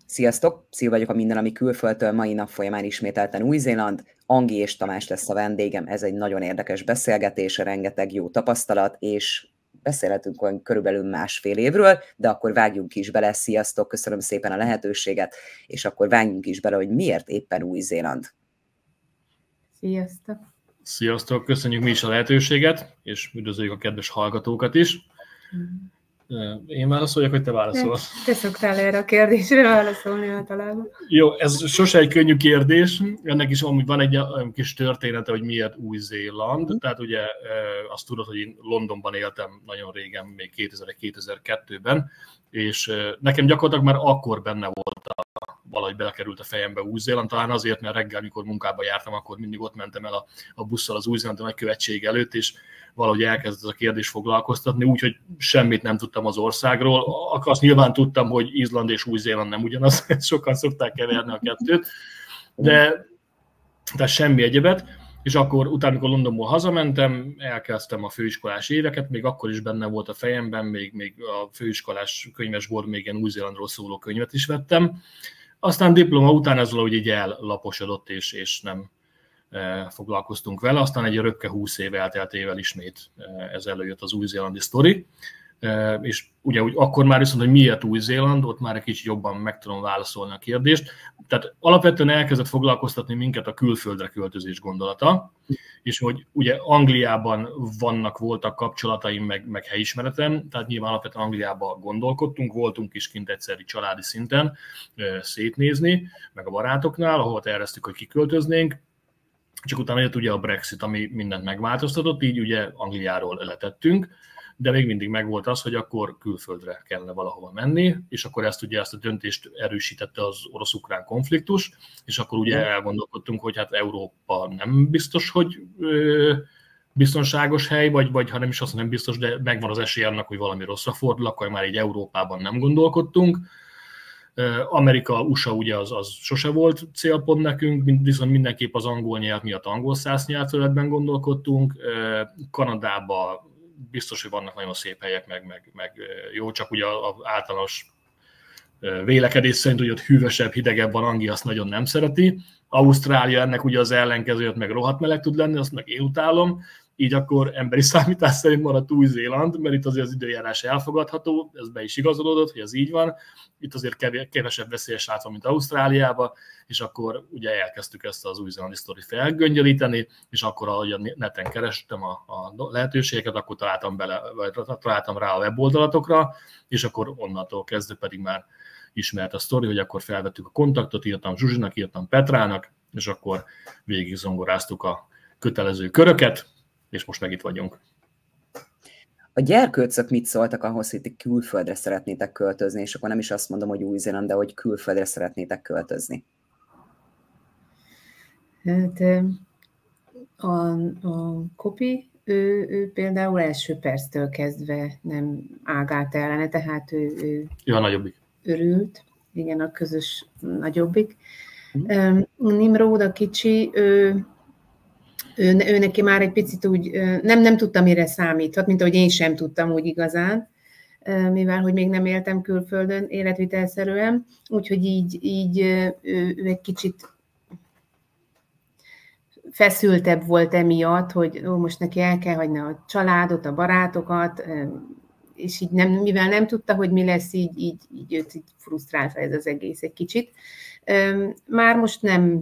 Sziasztok! Szia vagyok a Minden, ami külföldtől. Mai nap folyamán ismételten Új-Zéland. Angi és Tamás lesz a vendégem. Ez egy nagyon érdekes beszélgetés, rengeteg jó tapasztalat, és beszélhetünk olyan körülbelül másfél évről, de akkor vágjunk is bele. Sziasztok! Köszönöm szépen a lehetőséget, és akkor vágjunk is bele, hogy miért éppen Új-Zéland. Sziasztok! Sziasztok! Köszönjük mi is a lehetőséget, és üdvözöljük a kedves hallgatókat is. Én válaszoljak, hogy te válaszolsz? Te szoktál erre a kérdésre válaszolni általában. Jó, ez sose egy könnyű kérdés. Ennek is van egy kis története, hogy miért Új-Zéland. Tehát ugye azt tudod, hogy én Londonban éltem nagyon régen, még 2001-2002-ben, és nekem gyakorlatilag már akkor benne volt valahogy belekerült a fejembe Új-Zéland, talán azért, mert reggel, amikor munkába jártam, akkor mindig ott mentem el a busszal az Új-Zélandi nagykövetség előtt, és valahogy elkezdett ez a kérdés foglalkoztatni, úgyhogy semmit nem tudtam az országról. Azt nyilván tudtam, hogy Izland és Új-Zéland nem ugyanaz, sokan szokták keverni a kettőt, de semmi egyebet. És akkor utána, amikor Londonból hazamentem, elkezdtem a főiskolás éveket, még akkor is benne volt a fejemben, még a főiskolás könyvesboltban még ilyen Új-Zélandról szóló könyvet is vettem. Aztán diploma után ez valahogy így ellaposodott, és nem foglalkoztunk vele. Aztán egy örökké 20 év elteltével ismét ez előjött az új-zélandi sztori. És ugye akkor már viszont, hogy miért Új-Zéland, ott már egy kicsit jobban meg tudom válaszolni a kérdést. Tehát alapvetően elkezdett foglalkoztatni minket a külföldre költözés gondolata, és hogy ugye Angliában voltak kapcsolataim, meg helyismeretem, tehát nyilván alapvetően Angliában gondolkodtunk, voltunk is kint egyszerű családi szinten szétnézni, meg a barátoknál, ahova terveztük, hogy kiköltöznénk, csak utána jött ugye a Brexit, ami mindent megváltoztatott, így ugye Angliáról letettünk, de még mindig megvolt az, hogy akkor külföldre kellene valahova menni, és akkor ezt a döntést erősítette az orosz-ukrán konfliktus, és akkor ugye elgondolkodtunk, hogy hát Európa nem biztos, hogy biztonságos hely, vagy ha nem is azt nem biztos, de megvan az esély annak, hogy valami rosszra fordul, akkor már így Európában nem gondolkodtunk. Amerika, USA ugye az sose volt célpont nekünk, viszont mindenképp az angol nyelv miatt angol száz nyelvterületben gondolkodtunk. Kanadában biztos, hogy vannak nagyon szép helyek, meg jó, csak ugye az általános vélekedés szerint, hogy ott hűvösebb, hidegebb van, Anglia azt nagyon nem szereti. Ausztrália ennek ugye az ellenkezőjét, meg rohadt meleg tud lenni, azt meg én utálom. Így akkor emberi számítás szerint maradt Új-Zéland, mert itt azért az időjárás elfogadható, ez be is igazolódott, hogy ez így van. Itt azért kevesebb veszélyes át van, mint Ausztráliában, és akkor ugye elkezdtük ezt az új-zélandi sztori felgöngyölíteni, és akkor, ahogy a neten kerestem a lehetőségeket, akkor találtam rá a weboldalatokra, és akkor onnantól kezdve pedig már ismert a sztori, hogy akkor felvettük a kontaktot, írtam Zsuzsinak, írtam Petrának, és akkor végig zongoráztuk a kötelező köröket, és most meg itt vagyunk. A gyerkőcök mit szóltak ahhoz, hogy külföldre szeretnétek költözni, és akkor nem is azt mondom, hogy Új-Zéland, de hogy külföldre szeretnétek költözni? Hát a Kopi, ő például első perctől kezdve nem ágált ellene, tehát ő a nagyobbik. Örült, igen, a közös nagyobbik. Nimród a kicsi, ő neki már egy picit úgy, nem tudtam, mire számíthat, mint ahogy én sem tudtam úgy igazán, mivel hogy még nem éltem külföldön életvitelszerűen, úgyhogy így ő egy kicsit feszültebb volt emiatt, hogy most neki el kell hagyni a családot, a barátokat, és így mivel nem tudta, hogy mi lesz, így őt így frusztrálta ez az egész egy kicsit. Már most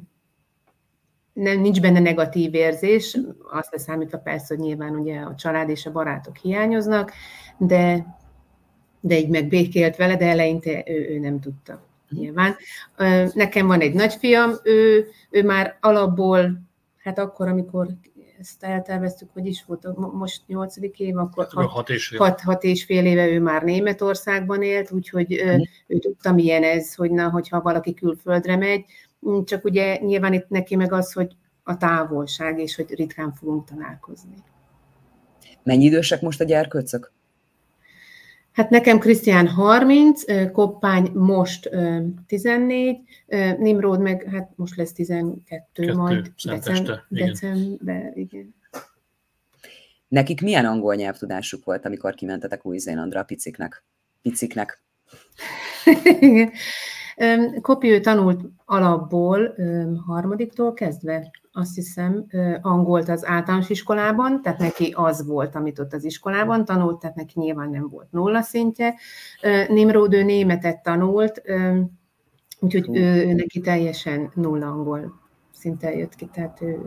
nincs benne negatív érzés, azt leszámítva persze, hogy nyilván ugye a család és a barátok hiányoznak, de így megbékélt vele, de eleinte ő nem tudta nyilván. Nekem van egy nagyfiam, ő már alapból, hát akkor, amikor ezt elterveztük, hogy is volt, most 8. év, akkor 6 és fél éve ő már Németországban élt, úgyhogy ő tudta, milyen ez, hogyha valaki külföldre megy, csak ugye nyilván itt neki meg az, hogy a távolság, és hogy ritkán fogunk találkozni. Mennyi idősek most a gyerkőcök? Hát nekem Krisztián 30, Koppány most 14, Nimród meg hát most lesz 12 majd december, igen. Nekik milyen angol nyelvtudásuk volt, amikor kimentetek Új-Zélandra a piciknek? Igen. Kopi ő tanult alapból harmadiktól kezdve, azt hiszem, angolt az általános iskolában, tehát neki az volt, amit ott az iskolában tanult, tehát neki nyilván nem volt nulla szintje. Nimród ő németet tanult, úgyhogy ő neki teljesen nulla angol szinten jött ki, tehát ő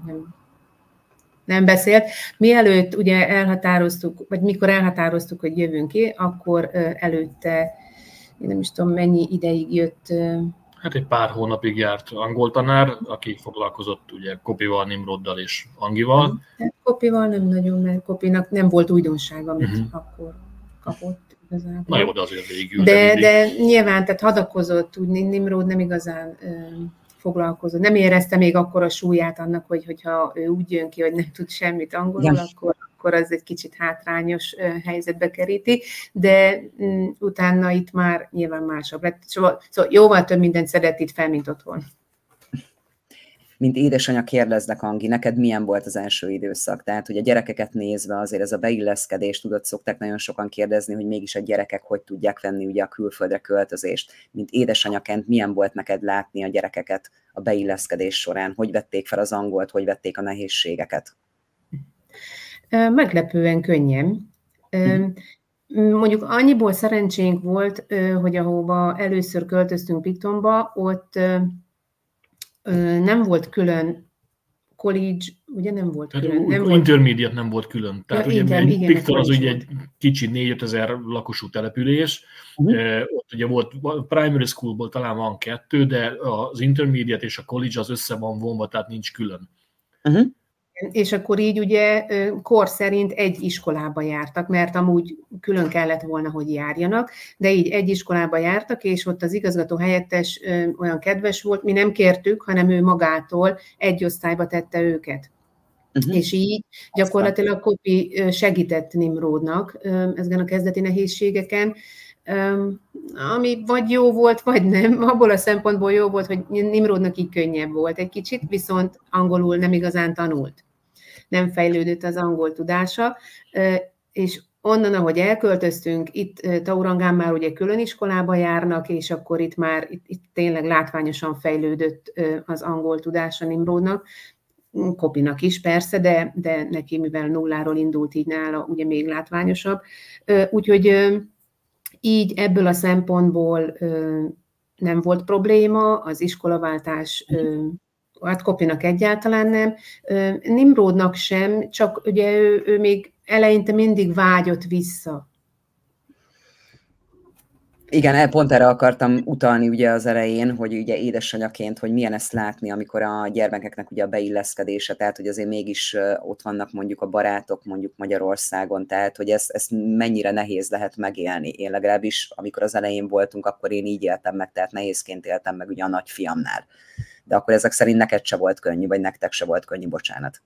nem beszélt. Mielőtt ugye elhatároztuk, vagy mikor elhatároztuk, hogy jövünk ki, akkor előtte, én nem is tudom, mennyi ideig jött. Hát egy pár hónapig járt angol tanár, aki foglalkozott ugye Kopival, Nimroddal és Angival. Kopival nem nagyon, mert Kopinak nem volt újdonság, amit akkor kapott igazából. Na jó, de azért végül. De nyilván, tehát hadakozott, úgy Nimrod nem igazán foglalkozott. Nem érezte még akkor a súlyát annak, hogyha ő úgy jön ki, hogy nem tud semmit angolul, akkor az egy kicsit hátrányos helyzetbe keríti, de utána itt már nyilván másabb lett. Szóval jóval több mindent szedett itt fel, mint otthon. Mint édesanyja kérdezlek, Angi, neked milyen volt az első időszak? Tehát, hogy a gyerekeket nézve azért ez a beilleszkedés, tudod, szokták nagyon sokan kérdezni, hogy mégis a gyerekek hogy tudják venni ugye a külföldre költözést. Mint édesanyaként milyen volt neked látni a gyerekeket a beilleszkedés során? Hogy vették fel az angolt, hogy vették a nehézségeket? Meglepően könnyen. Mondjuk annyiból szerencsénk volt, hogy ahova először költöztünk Pictonba, ott nem volt külön college, ugye nem volt külön. Intermediate nem volt külön. Tehát ja, ugye Picton az ugye egy kicsi 4-5 ezer lakosú település. Ott ugye volt primary schoolból talán van 2, de az intermediate és a college az össze van vonva, tehát nincs külön. És akkor így ugye kor szerint egy iskolába jártak, mert amúgy külön kellett volna, hogy járjanak, de így egy iskolába jártak, és ott az igazgató helyettes olyan kedves volt, mi nem kértük, hanem ő magától egy osztályba tette őket. És így gyakorlatilag Kopi segített Nimrodnak ezeken a kezdeti nehézségeken, ami vagy jó volt, vagy nem. Abból a szempontból jó volt, hogy Nimrodnak így könnyebb volt egy kicsit, viszont angolul nem igazán tanult. Nem fejlődött az angol tudása, és onnan, ahogy elköltöztünk, itt Taurangán már ugye külön iskolába járnak, és akkor itt már itt tényleg látványosan fejlődött az angol tudása Nimrodnak, Kopinak is persze, de neki mivel nulláról indult, így nála ugye még látványosabb. Úgyhogy így ebből a szempontból nem volt probléma, az iskolaváltás, hát Kopinak egyáltalán nem, Nimrodnak sem, csak ugye ő még eleinte mindig vágyott vissza. Igen, pont erre akartam utalni ugye az elején, hogy ugye édesanyaként, hogy milyen ezt látni, amikor a gyermekeknek ugye a beilleszkedése, tehát hogy azért mégis ott vannak mondjuk a barátok mondjuk Magyarországon, tehát hogy ezt mennyire nehéz lehet megélni. Én legalábbis, amikor az elején voltunk, akkor én így éltem meg, tehát nehézként éltem meg ugye a nagyfiamnál. De akkor ezek szerint neked se volt könnyű, vagy nektek se volt könnyű, bocsánat.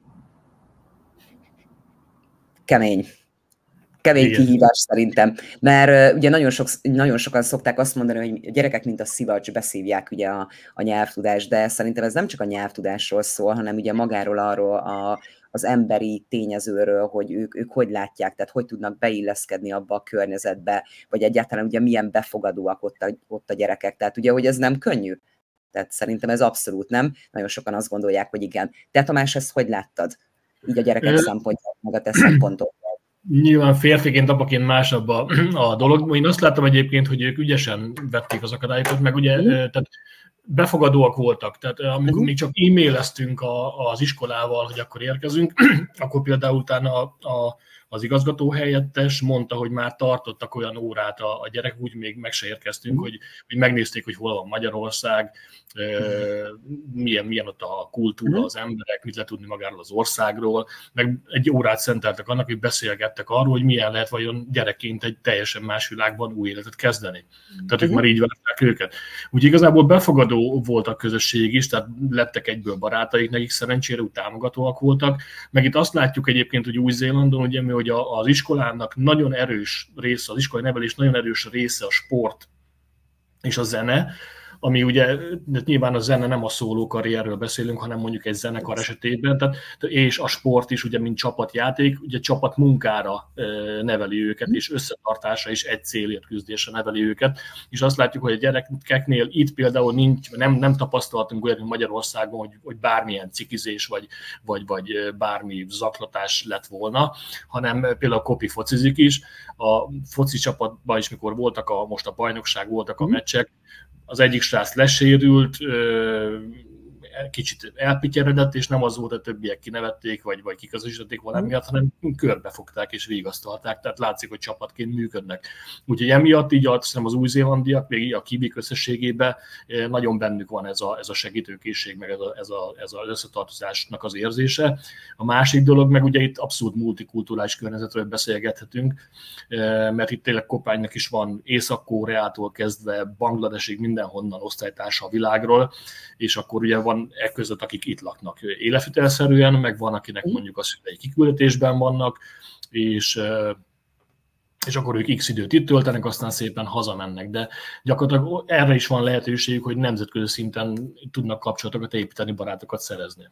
Kemény kihívás szerintem, mert ugye nagyon sokan szokták azt mondani, hogy a gyerekek mint a szivacs beszívják ugye a nyelvtudást, de szerintem ez nem csak a nyelvtudásról szól, hanem ugye magáról arról az emberi tényezőről, hogy ők hogy látják, tehát hogy tudnak beilleszkedni abba a környezetbe, vagy egyáltalán ugye milyen befogadóak ott a gyerekek, tehát ugye, hogy ez nem könnyű. Tehát szerintem ez abszolút nem. Nagyon sokan azt gondolják, hogy igen. Te, Tamás, ezt hogy láttad? Így a gyerekek szempontjából, meg a te szempontokból. Nyilván férfiként, apaként másabb a dolog. Én azt láttam egyébként, hogy ők ügyesen vették az akadályokat, meg ugye tehát befogadóak voltak. Tehát amikor még csak e-maileztünk az iskolával, hogy akkor érkezünk, akkor például utána az igazgató helyettes mondta, hogy már tartottak olyan órát a gyerek, úgy még meg se érkeztünk, hogy megnézték, hogy hol van Magyarország, milyen ott a kultúra, az emberek, mit lehet tudni magáról az országról, meg egy órát szenteltek annak, hogy beszélgettek arról, hogy milyen lehet vajon gyerekként egy teljesen más világban új életet kezdeni. Tehát ők már így várták őket. Úgyhogy igazából befogadó volt a közösség is, tehát lettek egyből barátaik, nekik szerencsére úgy támogatóak voltak. Meg itt azt látjuk egyébként, hogy Új-Zélandon, ugye, hogy az iskolának nagyon erős része, az iskolai nevelés nagyon erős része a sport és a zene, ami ugye nyilván a zene nem a szóló karrierről beszélünk, hanem mondjuk egy zenekar esetében, tehát, és a sport is ugye mint csapatjáték, ugye csapatmunkára neveli őket, és összetartásra is egy célért küzdésre neveli őket, és azt látjuk, hogy a gyerekeknél itt például nem tapasztaltunk olyan Magyarországon, hogy bármilyen cikizés vagy bármi zaklatás lett volna, hanem például Kopi focizik is, a foci csapatban is, mikor voltak most a bajnokság, voltak a meccsek, az egyik srác lesérült, kicsit elpityeredett, és nem az volt, a többiek kinevették, vagy kiközösítették valami miatt, hanem körbefogták és vigasztalták, tehát látszik, hogy csapatként működnek. Úgyhogy emiatt így azt hiszem az új-zélándiak, még a kibik összességében nagyon bennük van ez a segítőkészség, meg ez az összetartozásnak az érzése. A másik dolog, meg ugye itt abszolút multikulturális környezetről beszélgethetünk, mert itt tényleg Kopánynak is van Észak-Koreától kezdve Bangladesig mindenhonnan osztálytársa a világról, és akkor ugye van között, akik itt laknak életvitelszerűen, meg van, akinek mondjuk a szülei kiküldetésben vannak, és akkor ők x időt itt töltenek, aztán szépen hazamennek. De gyakorlatilag erre is van lehetőségük, hogy nemzetközi szinten tudnak kapcsolatokat építeni, barátokat szerezni.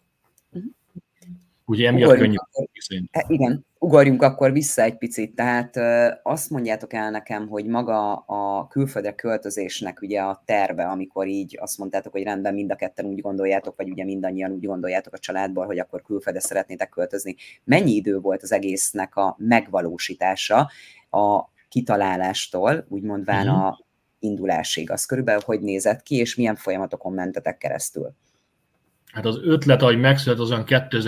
Ugye emiatt könnyű. Igen, ugorjunk akkor vissza egy picit. Tehát azt mondjátok el nekem, hogy maga a külföldre költözésnek ugye a terve, amikor így azt mondtátok, hogy rendben mind a ketten úgy gondoljátok, vagy ugye mindannyian úgy gondoljátok a családból, hogy akkor külföldre szeretnétek költözni. Mennyi idő volt az egésznek a megvalósítása a kitalálástól, úgy mondván a indulásig? Az körülbelül hogy nézett ki, és milyen folyamatokon mentetek keresztül? Hát az ötlet, ahogy megszületett, azon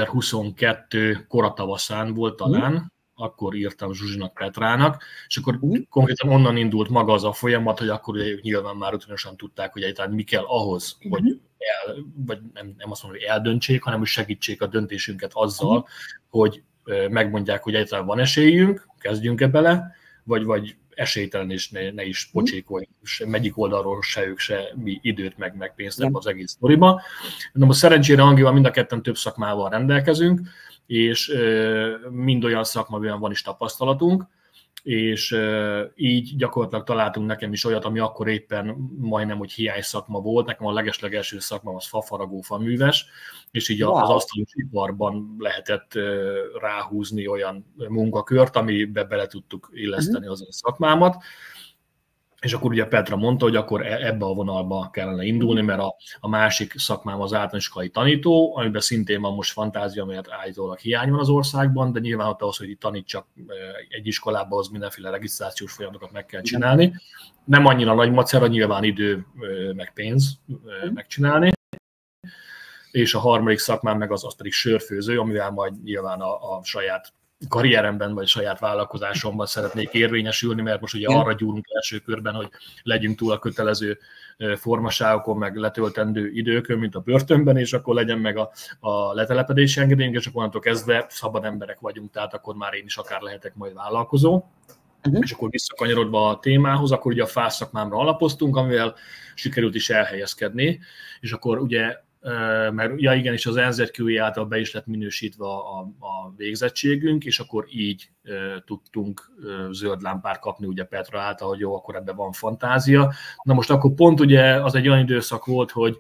2022 koratavaszán volt talán, akkor írtam Zsuzsinak, Petrának, és akkor konkrétan onnan indult maga az a folyamat, hogy akkor nyilván már rutinosan tudták, hogy egyáltalán mi kell ahhoz, hogy vagy nem azt mondom, hogy eldöntsék, hanem hogy segítsék a döntésünket azzal, hogy megmondják, hogy egyáltalán van esélyünk, kezdjünk-e bele, vagy esélytelen, és ne is pocsékolj, egyik oldalról se ők, se mi időt, meg pénzt ebbe az egész sztoriba. De most szerencsére Angival mind a ketten több szakmával rendelkezünk, és mind olyan szakmában van is tapasztalatunk, és így gyakorlatilag találtunk nekem is olyat, ami akkor éppen majdnem, hogy hiány szakma volt. Nekem a legeslegelső szakma az fafaragó, faműves, és így az asztalos iparban lehetett ráhúzni olyan munkakört, amibe bele tudtuk illeszteni az a szakmámat. És akkor ugye Petra mondta, hogy akkor ebbe a vonalba kellene indulni, mert a másik szakmám az általános iskolai tanító, amiben szintén van most fantázia, mert állítólag hiány van az országban, de nyilván ott ahhoz, hogy itt tanítsak egy iskolában, az mindenféle regisztrációs folyamatokat meg kell csinálni. Nem annyira nagy macera, nyilván idő, meg pénz megcsinálni. És a harmadik szakmám meg az pedig sörfőző, amivel majd nyilván a saját karrieremben vagy saját vállalkozásomban szeretnék érvényesülni, mert most ugye arra gyúrunk első körben, hogy legyünk túl a kötelező formaságokon, meg letöltendő időkön, mint a börtönben, és akkor legyen meg a letelepedési engedélyünk, és akkor onnantól kezdve szabad emberek vagyunk, tehát akkor már én is akár lehetek majd vállalkozó. És akkor visszakanyarodva a témához, akkor ugye a FÁSZ szakmámra alapoztunk, amivel sikerült is elhelyezkedni, és akkor ugye mert ja igen, és az NZQI által be is lett minősítve a végzettségünk, és akkor így tudtunk zöld lámpát kapni ugye Petra által, hogy jó, akkor ebben van fantázia. Na most akkor pont ugye az egy olyan időszak volt, hogy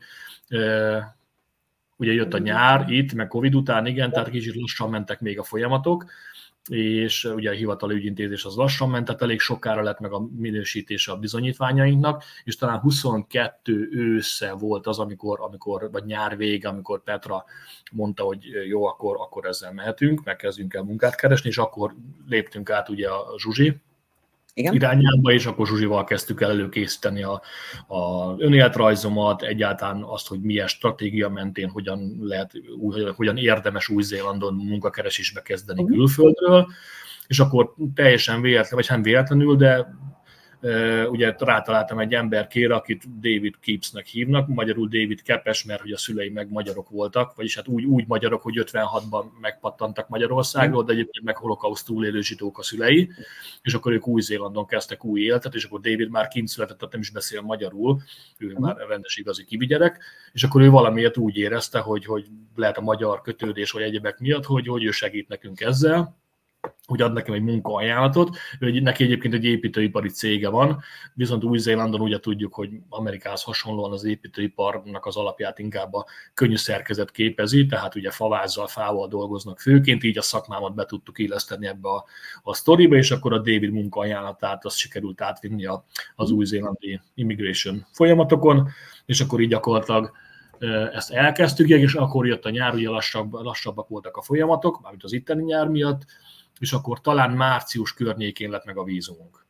ugye jött a nyár itt, meg Covid után, igen, tehát kicsit lassan mentek még a folyamatok, és ugye a hivatali ügyintézés az lassan ment, tehát elég sokára lett meg a minősítése a bizonyítványainknak, és talán 22 ősze volt az, amikor vagy nyár vége, amikor Petra mondta, hogy jó, akkor ezzel mehetünk, megkezdjünk el munkát keresni, és akkor léptünk át ugye a Zsuzsi irányába, és akkor Zsuzsival kezdtük el előkészíteni a önéletrajzomat, egyáltalán azt, hogy milyen stratégia mentén hogyan érdemes Új-Zélandon munkakeresésbe kezdeni külföldről, és akkor teljesen véletlen, vagy nem véletlenül, de ugye rátaláltam egy emberkére, akit David Kipsnek hívnak, magyarul David Kepes, mert hogy a szülei meg magyarok voltak, vagyis hát úgy magyarok, hogy 56-ban megpattantak Magyarországról, de egyébként meg holokauszt túlélő zsidók a szülei, és akkor ők Új-Zélandon kezdtek új életet, és akkor David már kint született, tehát nem is beszél magyarul, ő már rendes igazi kivigyerek, és akkor ő valamiért úgy érezte, hogy lehet a magyar kötődés vagy egyebek miatt, hogy ő segít nekünk ezzel, hogy ad nekem egy munkaajánlatot. Neki egyébként egy építőipari cége van, viszont Új-Zélandon ugye tudjuk, hogy Amerikához hasonlóan az építőiparnak az alapját inkább a könnyű szerkezet képezi, tehát ugye favázzal, fával dolgoznak főként, így a szakmámat be tudtuk illeszteni ebbe a sztoriba, és akkor a David munkaajánlatát azt sikerült átvinni az új-zélandi immigration folyamatokon, és akkor így gyakorlatilag ezt elkezdtük, és akkor jött a nyár, ugye lassabbak voltak a folyamatok, mármint az itteni nyár miatt, és akkor talán március környékén lett meg a vízumunk.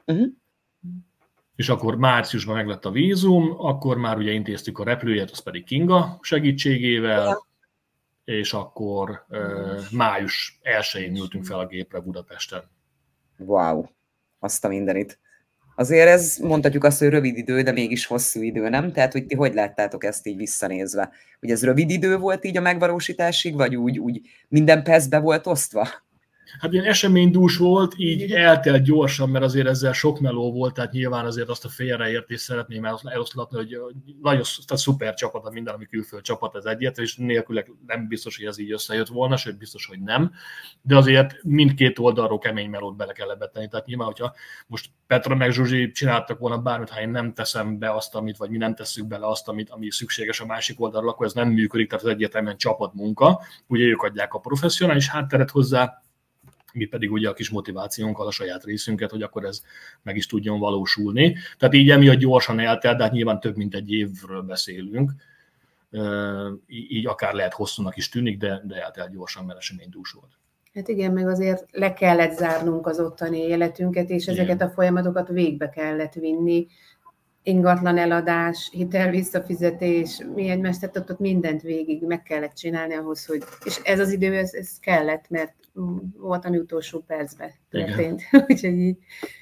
És akkor márciusban meg lett a vízum, akkor már ugye intéztük a repülőjét, az pedig Kinga segítségével, és akkor május 1-én ültünk fel a gépre Budapesten. Wow, azt a mindenit. Azért ez, mondhatjuk azt, hogy rövid idő, de mégis hosszú idő, nem? Tehát, hogy ti hogy láttátok ezt így visszanézve? Hogy ez rövid idő volt így a megvalósításig, vagy úgy minden percbe volt osztva? Hát ilyen eseménydús volt, így eltelt gyorsan, mert azért ezzel sok meló volt, tehát nyilván azért azt a félreértést szeretném eloszlatni, hogy nagyon szuper csapat, minden, ami külföld csapat, ez egyet, és nélkülek nem biztos, hogy ez így összejött volna, sőt biztos, hogy nem, de azért mindkét oldalról kemény melót bele kell tenni, tehát nyilván, hogyha most Petra meg Zsuzsi csináltak volna bármit, ha én nem teszem be azt, vagy mi nem tesszük bele azt, ami szükséges a másik oldalról, akkor ez nem működik, tehát ez egyértelműen csapatmunka, ugye ők adják a professzionális hátteret hozzá, mi pedig ugye a kis motivációnkkal a saját részünket, hogy akkor ez meg is tudjon valósulni. Tehát így emiatt gyorsan eltelt, de hát nyilván több mint egy évről beszélünk, így akár lehet hosszúnak is tűnik, de eltelt gyorsan, mert eseménydús volt. Hát igen, meg azért le kellett zárnunk az ottani életünket, és ezeket a folyamatokat végbe kellett vinni. Ingatlan eladás, hitel visszafizetés, mi egymást, tehát ott mindent végig meg kellett csinálni ahhoz, hogy... És ez az idő, ez kellett, mert volt, ami utolsó percben történt. Úgyhogy így...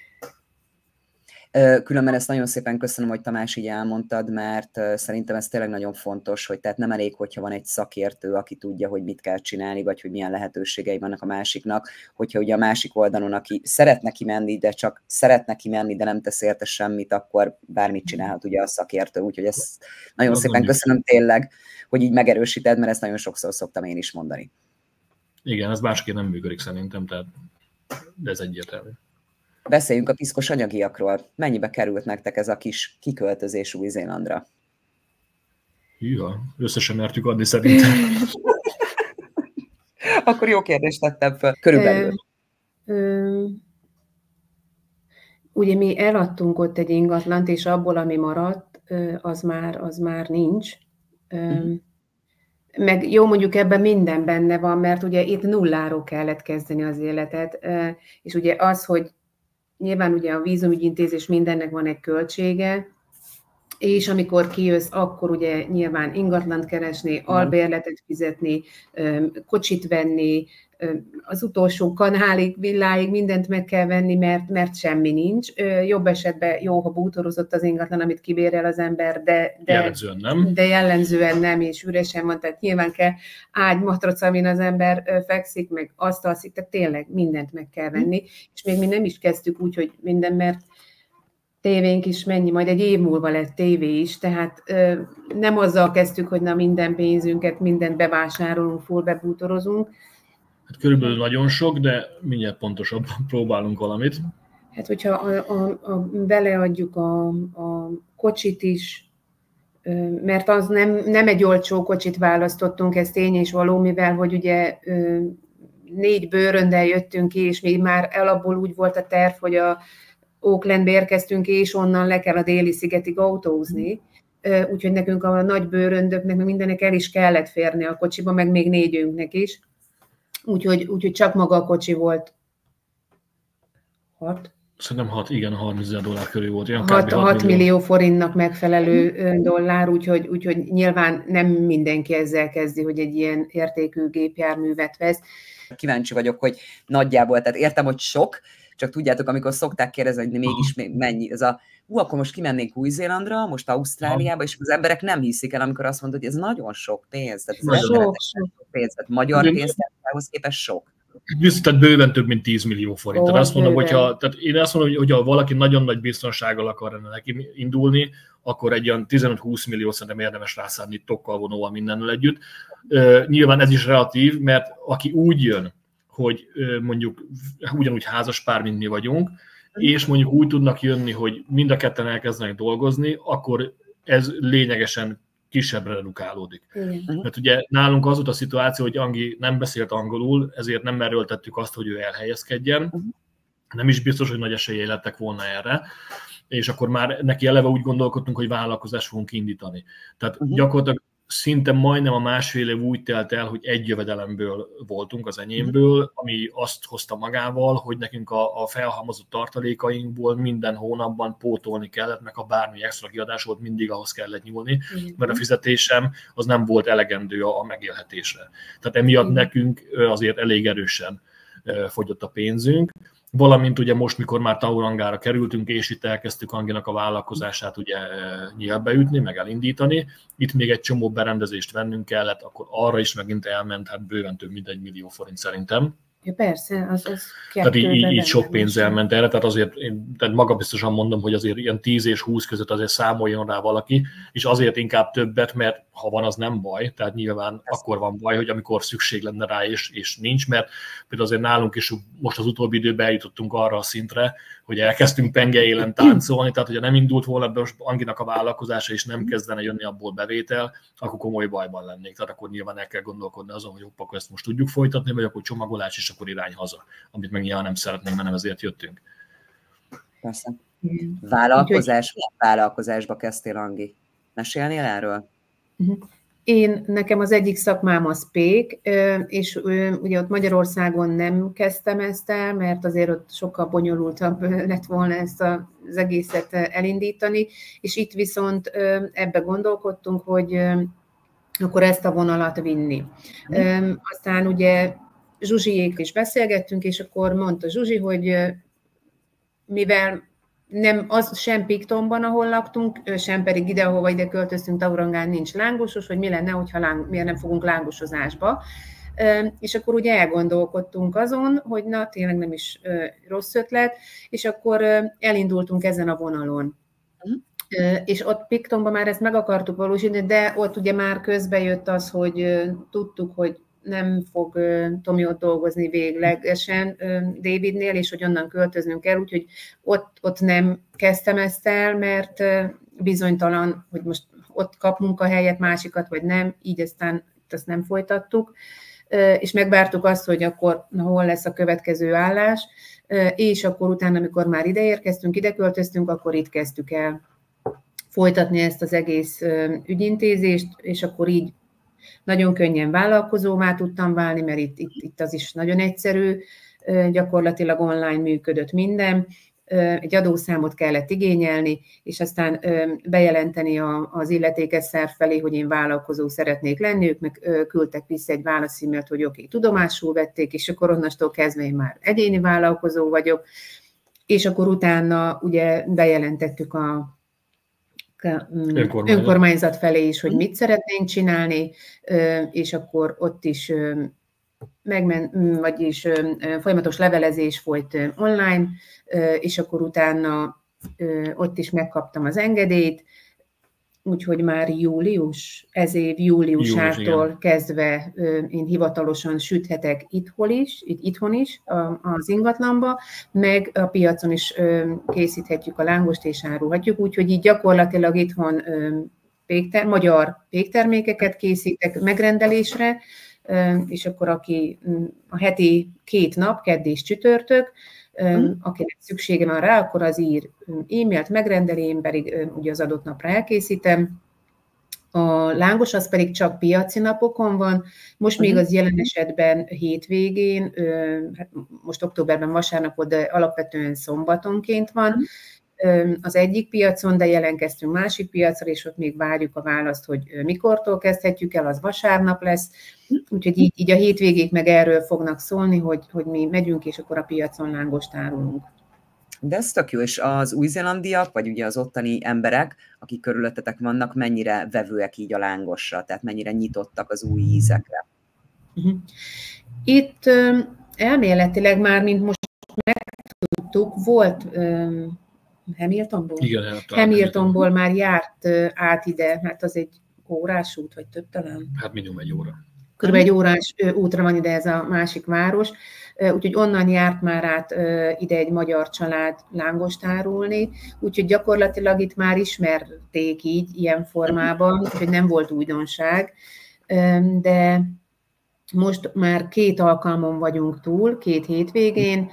Különben ezt nagyon szépen köszönöm, hogy Tamás így elmondtad, mert szerintem ez tényleg nagyon fontos, hogy tehát nem elég, hogyha van egy szakértő, aki tudja, hogy mit kell csinálni, vagy hogy milyen lehetőségei vannak a másiknak, hogyha ugye a másik oldalon, aki szeretne kimenni, de nem tesz érte semmit, akkor bármit csinálhat ugye a szakértő, úgyhogy ezt nagyon szépen köszönöm tényleg, hogy így megerősíted, mert ezt nagyon sokszor szoktam én is mondani. Igen, ez másképp nem működik szerintem, tehát de ez egyértelmű. Beszéljünk a piszkos anyagiakról. Mennyibe került nektek ez a kis kiköltözés Új-Zélandra? Hűha, összesen mertük adni szerintem. Akkor jó kérdést tettem fel. Körülbelül. Ugye mi eladtunk ott egy ingatlant, és abból, ami maradt, az már nincs. Meg jó, mondjuk ebben minden benne van, mert ugye itt nulláról kellett kezdeni az életet, és ugye az, hogy nyilván ugye a vízumügyintézés mindennek van egy költsége, és amikor kijössz, akkor ugye nyilván ingatlant keresni, albérletet fizetni, kocsit venni, az utolsó kanálig, villáig mindent meg kell venni, mert semmi nincs. Jobb esetben jó, ha bútorozott az ingatlan, amit kibérel az ember, de jellemzően nem, és üresen van, tehát nyilván kell ágy, matrac, amin az ember fekszik, meg azt alszik, tehát tényleg mindent meg kell venni, és még mi nem is kezdtük úgy, hogy minden, mert tévénk is mennyi, majd egy év múlva lett tévé is, tehát nem azzal kezdtük, hogy na minden pénzünket, mindent bevásárolunk, full bebútorozunk. Hát körülbelül nagyon sok, de mindjárt pontosabban próbálunk valamit. Hát, hogyha beleadjuk a kocsit is, mert az nem egy olcsó kocsit választottunk, ez tény és való, mivel hogy ugye 4 bőröndel jöttünk ki, és még már alapból úgy volt a terv, hogy a Aucklandbe érkeztünk, és onnan le kell a déli szigetig autózni, úgyhogy nekünk a nagy bőröndöknek, meg mindenek el is kellett férni a kocsiba, meg még 4-ünknek is. Úgyhogy csak maga a kocsi volt 6. Szerintem 30 000 dollár körül volt. 6 millió forintnak megfelelő dollár, úgyhogy nyilván nem mindenki ezzel kezdi, hogy egy ilyen értékű gépjárművet vesz. Kíváncsi vagyok, hogy nagyjából, tehát értem, hogy sok, csak tudjátok, amikor szokták kérdezni, hogy mégis mennyi, ez a akkor most kimennénk Új-Zélandra, most Ausztráliába, és az emberek nem hiszik el, amikor azt mondod, hogy ez nagyon sok pénz, tehát ez sok pénz, tehát magyar pénztárcához képest sok. Tehát bőven több mint 10 millió forint. Tehát azt mondom, tehát én azt mondom, hogy ha valaki nagyon nagy biztonsággal akar neki indulni, akkor egy olyan 15-20 millió szerintem érdemes rászállni tokkal, vonóval, mindennel együtt. Nyilván ez is relatív, mert aki úgy jön, hogy mondjuk ugyanúgy házaspár, mint mi vagyunk, és mondjuk úgy tudnak jönni, hogy mind a ketten elkezdenek dolgozni, akkor ez lényegesen kisebbre redukálódik. Mert ugye nálunk az volt a szituáció, hogy Angi nem beszélt angolul, ezért nem erőltettük azt, hogy ő elhelyezkedjen. Nem is biztos, hogy nagy esélyei lettek volna erre, és akkor már neki eleve úgy gondolkodtunk, hogy vállalkozást fogunk indítani. Tehát gyakorlatilag szinte majdnem a másfél év úgy telt el, hogy egy jövedelemből voltunk, az enyémből, ami azt hozta magával, hogy nekünk a felhalmozott tartalékainkból minden hónapban pótolni kellett, meg ha bármi extra kiadás volt, mindig ahhoz kellett nyúlni, mert a fizetésem az nem volt elegendő a megélhetésre. Tehát emiatt nekünk azért elég erősen fogyott a pénzünk. Valamint ugye most, mikor már Taurangára kerültünk, és itt elkezdtük Anginak a vállalkozását ugye nyílbeütni, meg elindítani. Itt még egy csomó berendezést vennünk kellett, akkor arra is megint elment, hát bőven több mint 1 millió forint szerintem. Ja, persze, az tehát így sok pénz elment erre, tehát azért tehát magabiztosan mondom, hogy azért ilyen 10 és 20 között azért számoljon rá valaki, és azért inkább többet, mert ha van, az nem baj, tehát nyilván akkor van baj, hogy amikor szükség lenne rá, és nincs, mert például azért nálunk is most az utóbbi időben eljutottunk arra a szintre, hogy elkezdtünk penge élen táncolni, tehát hogyha nem indult volna be most Anginak a vállalkozása, és nem kezdene jönni abból bevétel, akkor komoly bajban lennék. Tehát akkor nyilván el kell gondolkodni azon, hogy hopp, akkor ezt most tudjuk folytatni, vagy akkor csomagolás, és akkor irány haza, amit meg nyilván nem szeretnénk, mert nem ezért jöttünk. Persze. Vállalkozás, milyen vállalkozásba kezdtél, Angi? Mesélnél erről? Nekem az egyik szakmám az pék, és ugye ott Magyarországon nem kezdtem ezt el, mert azért ott sokkal bonyolultabb lett volna ezt az egészet elindítani, és itt viszont ebbe gondolkodtunk, hogy akkor ezt a vonalat vinni. Aztán ugye Zsuzsiék is beszélgettünk, és akkor mondta Zsuzsi, hogy mivel nem az sem Pictonban, ahol laktunk, sem pedig ide, ahova ide költöztünk, Taurangán nincs lángosos, hogy mi lenne, hogyha miért nem fogunk lángosozásba. És akkor ugye elgondolkodtunk azon, hogy na, tényleg nem is rossz ötlet, és akkor elindultunk ezen a vonalon. És ott Pictonban már ezt meg akartuk valósítani, de ott ugye már közbe jött az, hogy tudtuk, hogy nem fog Tomi ott dolgozni véglegesen Davidnél, és hogy onnan költöznünk kell, úgyhogy ott nem kezdtem ezt el, mert bizonytalan, hogy most ott kap munkahelyet, másikat, vagy nem, így aztán azt nem folytattuk, és megvártuk azt, hogy akkor hol lesz a következő állás, és akkor utána, amikor már ide érkeztünk, ide költöztünk, akkor itt kezdtük el folytatni ezt az egész ügyintézést, és akkor így nagyon könnyen vállalkozóvá tudtam válni, mert itt az is nagyon egyszerű, gyakorlatilag online működött minden, egy adószámot kellett igényelni, és aztán bejelenteni az illetékes szerv felé, hogy én vállalkozó szeretnék lenni, ők meg küldtek vissza egy válasz-e-mailt, hogy oké, tudomásul vették, és akkor onnastól kezdve én már egyéni vállalkozó vagyok, és akkor utána ugye bejelentettük a önkormányzat felé is, hogy mit szeretnénk csinálni, és akkor ott is vagyis folyamatos levelezés folyt online, és akkor utána ott is megkaptam az engedélyt, úgyhogy már ez év júliusától kezdve én hivatalosan süthetek itthon is az ingatlanba, meg a piacon is készíthetjük a lángost és árulhatjuk, úgyhogy így gyakorlatilag itthon magyar péktermékeket készítek megrendelésre, és akkor aki a heti 2 nap, kedd és csütörtök, akinek szüksége van rá, akkor az ír e-mailt megrendeli, én pedig ugye az adott napra elkészítem. A lángos az pedig csak piaci napokon van, most még az jelen esetben hétvégén, hát most októberben vasárnapot, de alapvetően szombatonként van az egyik piacon, de jelentkeztünk másik piacra, és ott még várjuk a választ, hogy mikortól kezdhetjük el, az vasárnap lesz. Úgyhogy így a hétvégék meg erről fognak szólni, hogy mi megyünk, és akkor a piacon lángost árulunk. De ez tök jó, és az új-zélandiak, vagy ugye az ottani emberek, akik körülöttetek vannak, mennyire vevőek így a lángosra, tehát mennyire nyitottak az új ízekre? Itt elméletileg már, mint most megtudtuk, volt Hamiltonból? Igen, Hamiltonból már járt át ide, hát az egy órás út, vagy több talán? Hát minimum 1 óra. Körülbelül egy órás útra van ide ez a másik város, úgyhogy onnan járt már át ide egy magyar család lángost árulni, úgyhogy gyakorlatilag itt már ismerték így, ilyen formában, úgyhogy nem volt újdonság, de most már 2 alkalmon vagyunk túl, 2 hétvégén.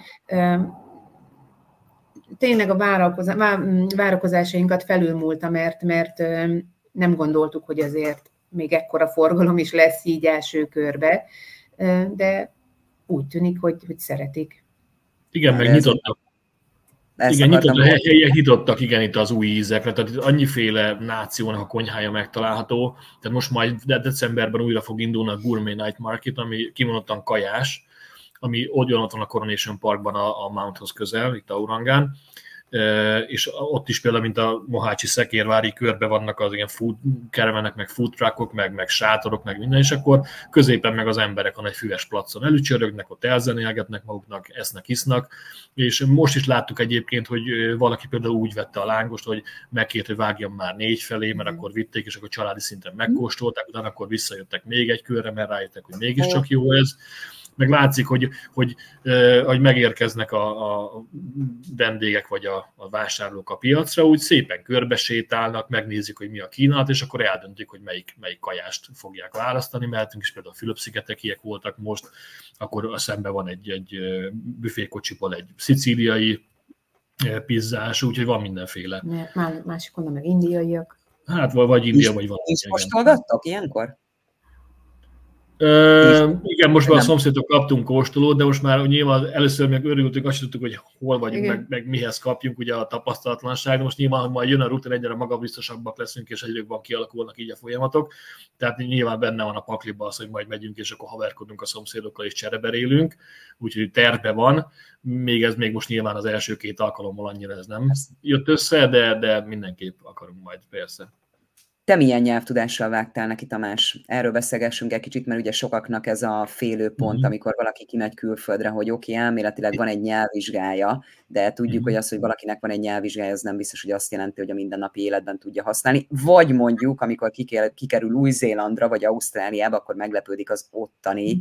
Tényleg a várakozásainkat felülmúlta, mert nem gondoltuk, hogy azért még ekkora forgalom is lesz így első körbe, de úgy tűnik, hogy szeretik. Igen, meg nyitottak. Igen, helyiek nyitottak, igen, itt az új ízekre, tehát itt annyiféle nációnak a konyhája megtalálható, tehát most majd decemberben újra fog indulni a Gourmet Night Market, ami kimondottan kajás, ami ott van a Coronation Parkban a Mounthoz közel, itt Aurangán, és ott is például, mint a Mohácsi Szekérvári körbe vannak az ilyen food caravannek, meg food truckok, meg sátorok, meg minden, és akkor középen meg az emberek a nagy füves placon elücsörögnek, ott elzenélgetnek maguknak, esznek, isznak, és most is láttuk egyébként, hogy valaki például úgy vette a lángost, hogy megkért, hogy vágjam már 4 felé, mert akkor vitték, és akkor családi szinten megkóstolták, utána akkor visszajöttek még egy körre, mert rájöttek, hogy mégiscsak jó ez. Meg látszik, hogy megérkeznek a vendégek vagy a vásárlók a piacra, úgy szépen körbesétálnak, megnézik, hogy mi a kínálat, és akkor eldöntik, hogy melyik kajást fogják választani. Mehetünk is például a Fülöp-szigetekiek voltak most, akkor szemben van egy büfékocsiból egy szicíliai pizzás, úgyhogy van mindenféle. Másik onnan meg indiaiak. Hát vagy India, vagy valami. És kóstolgattok ilyenkor? Igen, most már a szomszédok kaptunk kóstolót, de most már nyilván először meg örültünk, azt tudtuk, hogy hol vagyunk, meg mihez kapjunk ugye a tapasztalatlanság, de most nyilván, hogy majd jön a rutin, egyre magabiztosabbak leszünk, és egyre jobban kialakulnak így a folyamatok, tehát nyilván benne van a pakliba az, hogy majd megyünk, és akkor haverkodunk a szomszédokkal, és csereberélünk, úgyhogy tervbe van, még most nyilván az első 2 alkalommal annyira ez nem jött össze, de mindenképp akarunk majd, persze. Te milyen nyelvtudással vágtál neki, Tamás? Erről beszélgessünk egy kicsit, mert ugye sokaknak ez a félőpont, amikor valaki kimegy külföldre, hogy oké, elméletileg van egy nyelvvizsgája, de tudjuk, hogy az, hogy valakinek van egy nyelvvizsgája, az nem biztos, hogy azt jelenti, hogy a mindennapi életben tudja használni. Vagy mondjuk, amikor kikerül Új-Zélandra, vagy Ausztráliába, akkor meglepődik az ottani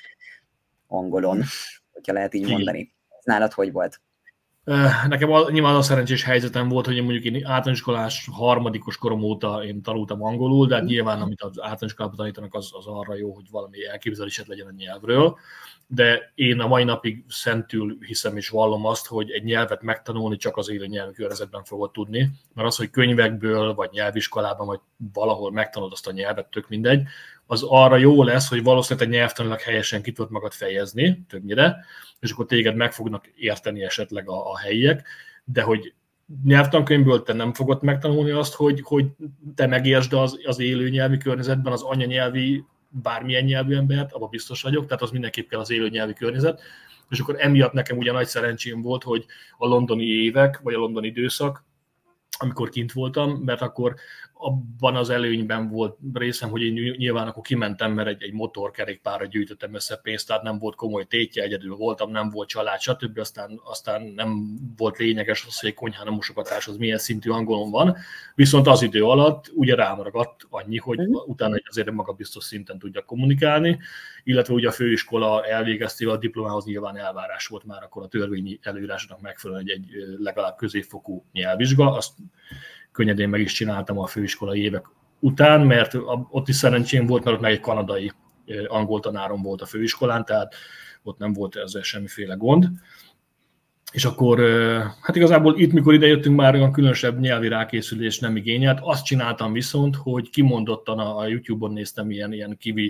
angolon, hogyha lehet így mondani. Ez nálad hogy volt? Nekem nyilván az szerencsés helyzetem volt, hogy én általános iskolás 3. korom óta én tanultam angolul, de nyilván amit az általános iskolában tanítanak, az arra jó, hogy valami elképzelésed legyen a nyelvről. De én a mai napig szentül hiszem és vallom azt, hogy egy nyelvet megtanulni csak az élő nyelvi környezetben fogod tudni, mert az, hogy könyvekből, vagy nyelviskolában, vagy valahol megtanulod azt a nyelvet, tök mindegy, az arra jó lesz, hogy valószínűleg te nyelvtanilag helyesen ki tudod magad fejezni, többnyire, és akkor téged meg fognak érteni esetleg a helyiek, de hogy nyelvtankönyvből te nem fogod megtanulni azt, hogy te megértsd az élő nyelvi környezetben az anyanyelvi, bármilyen nyelvű embert, abban biztos vagyok, tehát az mindenképp kell az élő nyelvi környezet, és akkor emiatt nekem ugye nagy szerencsém volt, hogy a londoni évek, vagy a londoni időszak, amikor kint voltam, mert akkor abban az előnyben volt részem, hogy én nyilván akkor kimentem, mert egy motorkerékpárra gyűjtöttem össze pénzt, tehát nem volt komoly tétje, egyedül voltam, nem volt család, stb. Aztán nem volt lényeges az, hogy egy konyhán a mosogatás az milyen szintű angolon van, viszont az idő alatt ugye rám ragadt annyi, hogy utána azért magabiztos szinten tudjak kommunikálni, illetve ugye a főiskola elvégeztével a diplomához nyilván elvárás volt már akkor a törvényi előírásnak megfelelően egy legalább középfokú nyelvvizsga, azt könnyedén meg is csináltam a főiskolai évek után, mert ott is szerencsém volt, mert ott meg egy kanadai angol tanárom volt a főiskolán, tehát ott nem volt ezzel semmiféle gond. És akkor, hát igazából itt, mikor idejöttünk, már olyan különösebb nyelvi rákészülés nem igényelt. Azt csináltam viszont, hogy kimondottan a YouTube-on néztem ilyen kiwi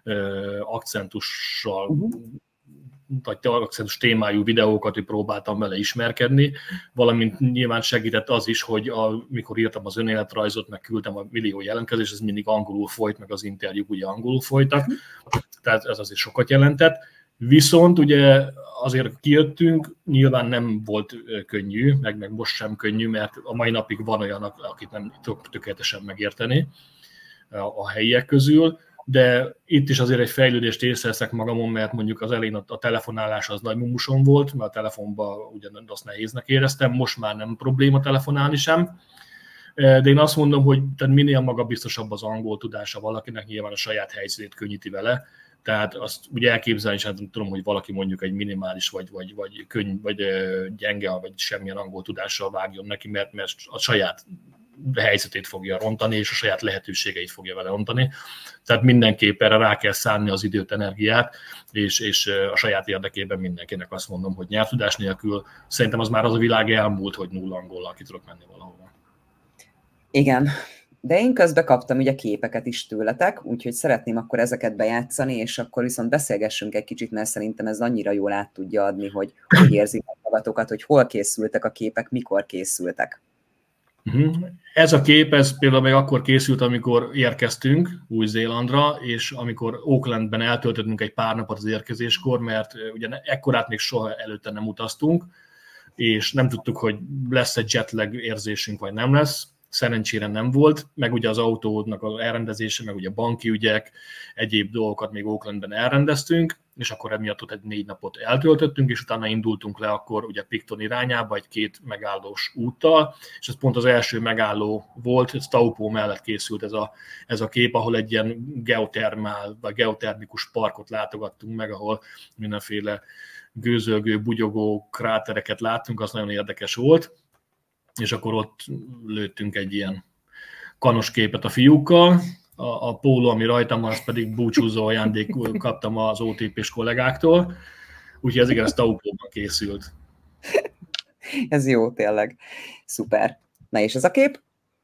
akcentussal, vagy akcentus témájú videókat, hogy próbáltam vele ismerkedni, valamint nyilván segített az is, hogy mikor írtam az önéletrajzot, meg küldtem a millió jelentkezést, ez mindig angolul folyt, meg az interjúk ugye angolul folytak, tehát ez azért sokat jelentett. Viszont ugye azért kijöttünk, nyilván nem volt könnyű, meg most sem könnyű, mert a mai napig van olyan, akit nem tökéletesen megérteni a helyiek közül, de itt is azért egy fejlődést észreveszek magamon, mert mondjuk az elején a telefonálás az nagy mumusom volt, mert a telefonban ugyan azt nehéznek éreztem, most már nem probléma telefonálni sem, de én azt mondom, hogy minél magabiztosabb az angol tudása valakinek, nyilván a saját helyzetét könnyíti vele, Tehát azt ugye elképzelni sem tudom, hogy valaki mondjuk egy minimális, vagy könny, vagy gyenge, vagy semmilyen angol tudással vágjon neki, mert a saját helyzetét fogja rontani, és a saját lehetőségeit fogja vele rontani. Tehát mindenképp erre rá kell szánni az időt, energiát, és a saját érdekében mindenkinek azt mondom, hogy nyelvtudás nélkül szerintem az már az a világ elmúlt, hogy 0 angollal ki tudok menni valahova. Igen, de én közben kaptam ugye képeket is tőletek, úgyhogy szeretném akkor ezeket bejátszani, és akkor viszont beszélgessünk egy kicsit, mert szerintem ez annyira jól át tudja adni, hogy érzik magatokat, hogy hol készültek a képek, mikor készültek. Ez a kép, ez például még akkor készült, amikor érkeztünk Új-Zélandra, és amikor Aucklandben eltöltöttünk egy pár napot az érkezéskor, mert ugye ekkorát még soha előtte nem utaztunk, és nem tudtuk, hogy lesz egy jetlag érzésünk, vagy nem lesz. Szerencsére nem volt, meg ugye az autónak az elrendezése, meg ugye banki ügyek, egyéb dolgokat még Aucklandben elrendeztünk, és akkor emiatt ott egy 4 napot eltöltöttünk, és utána indultunk le akkor ugye Picton irányába egy 2 megállós úttal, és ez pont az első megálló volt, ez Taupo mellett készült ez a kép, ahol egy ilyen geotermál, vagy geotermikus parkot látogattunk meg, ahol mindenféle gőzölgő, bugyogó krátereket láttunk, az nagyon érdekes volt, és akkor ott lőttünk egy ilyen kanos képet a fiúkkal, a póló, ami rajtam van, az pedig búcsúzó ajándékul kaptam az OTP-s kollégáktól, úgyhogy ez igen, ez Taupóban készült. Ez jó, tényleg. Szuper. Na és ez a kép?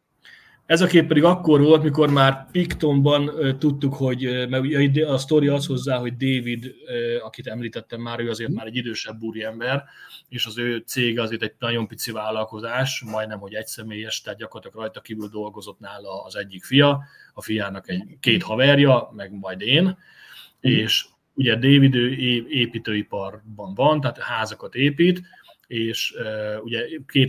Ez a kép pedig akkor volt, mikor már Pictonban tudtuk, hogy mert a sztori az hozzá, hogy David, akit említettem már, ő azért már egy idősebb úriember, és az ő cége azért egy nagyon pici vállalkozás, majdnem, hogy egyszemélyes, tehát gyakorlatilag rajta kívül dolgozott nála az egyik fia, a fiának 2 haverja, meg majd én, és ugye David ő építőiparban van, tehát házakat épít, és ugye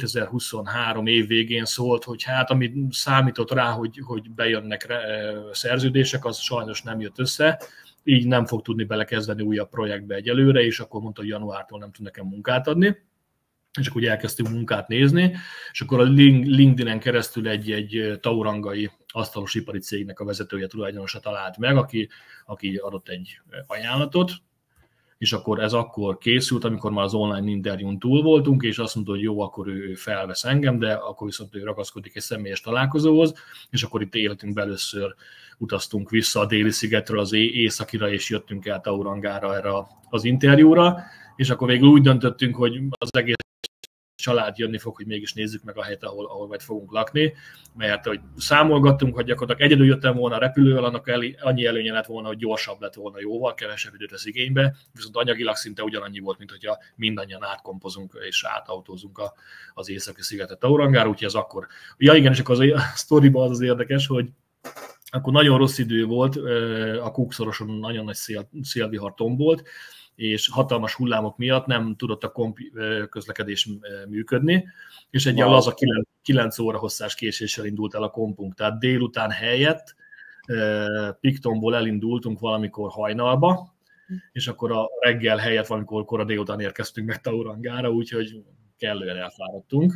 2023 év végén szólt, hogy hát amit számított rá, hogy bejönnek szerződések, az sajnos nem jött össze, így nem fog tudni belekezdeni újabb projektbe egyelőre, és akkor mondta, hogy januártól nem tud nekem munkát adni, és akkor ugye elkezdtünk munkát nézni, és akkor a LinkedIn-en keresztül egy taurangai asztalos ipari cégnek a vezetője, tulajdonosa talált meg, aki adott egy ajánlatot, és akkor ez akkor készült, amikor már az online interjún túl voltunk, és azt mondta, hogy jó, akkor ő felvesz engem, de akkor viszont ő ragaszkodik egy személyes találkozóhoz, és akkor itt életünkben először utaztunk vissza a déli szigetről az északira, és jöttünk el Taurangára erre az interjúra, és akkor végül úgy döntöttünk, hogy az egész család jönni fog, hogy mégis nézzük meg a helyet, ahol majd fogunk lakni, mert hogy számolgattunk, hogy gyakorlatilag egyedül jöttem volna a repülővel, annak annyi előnye lett volna, hogy gyorsabb lett volna jóval, kevesebb időt vesz igénybe, viszont anyagilag szinte ugyanannyi volt, mint hogyha mindannyian átkompozunk és átautózunk az északi szigetet Taurangára, úgyhogy ez akkor... Ja igen, és akkor a sztoriban az érdekes, hogy akkor nagyon rossz idő volt, a Cook-szoroson nagyon nagy szélvihar tombolt, és hatalmas hullámok miatt nem tudott a komp közlekedés működni, és egy laza 9 óra hosszás késéssel indult el a kompunk. Tehát délután helyett Pictonból elindultunk valamikor hajnalba, és akkor a reggel helyett valamikor kora délután érkeztünk meg Taurangára, úgyhogy kellően elfáradtunk.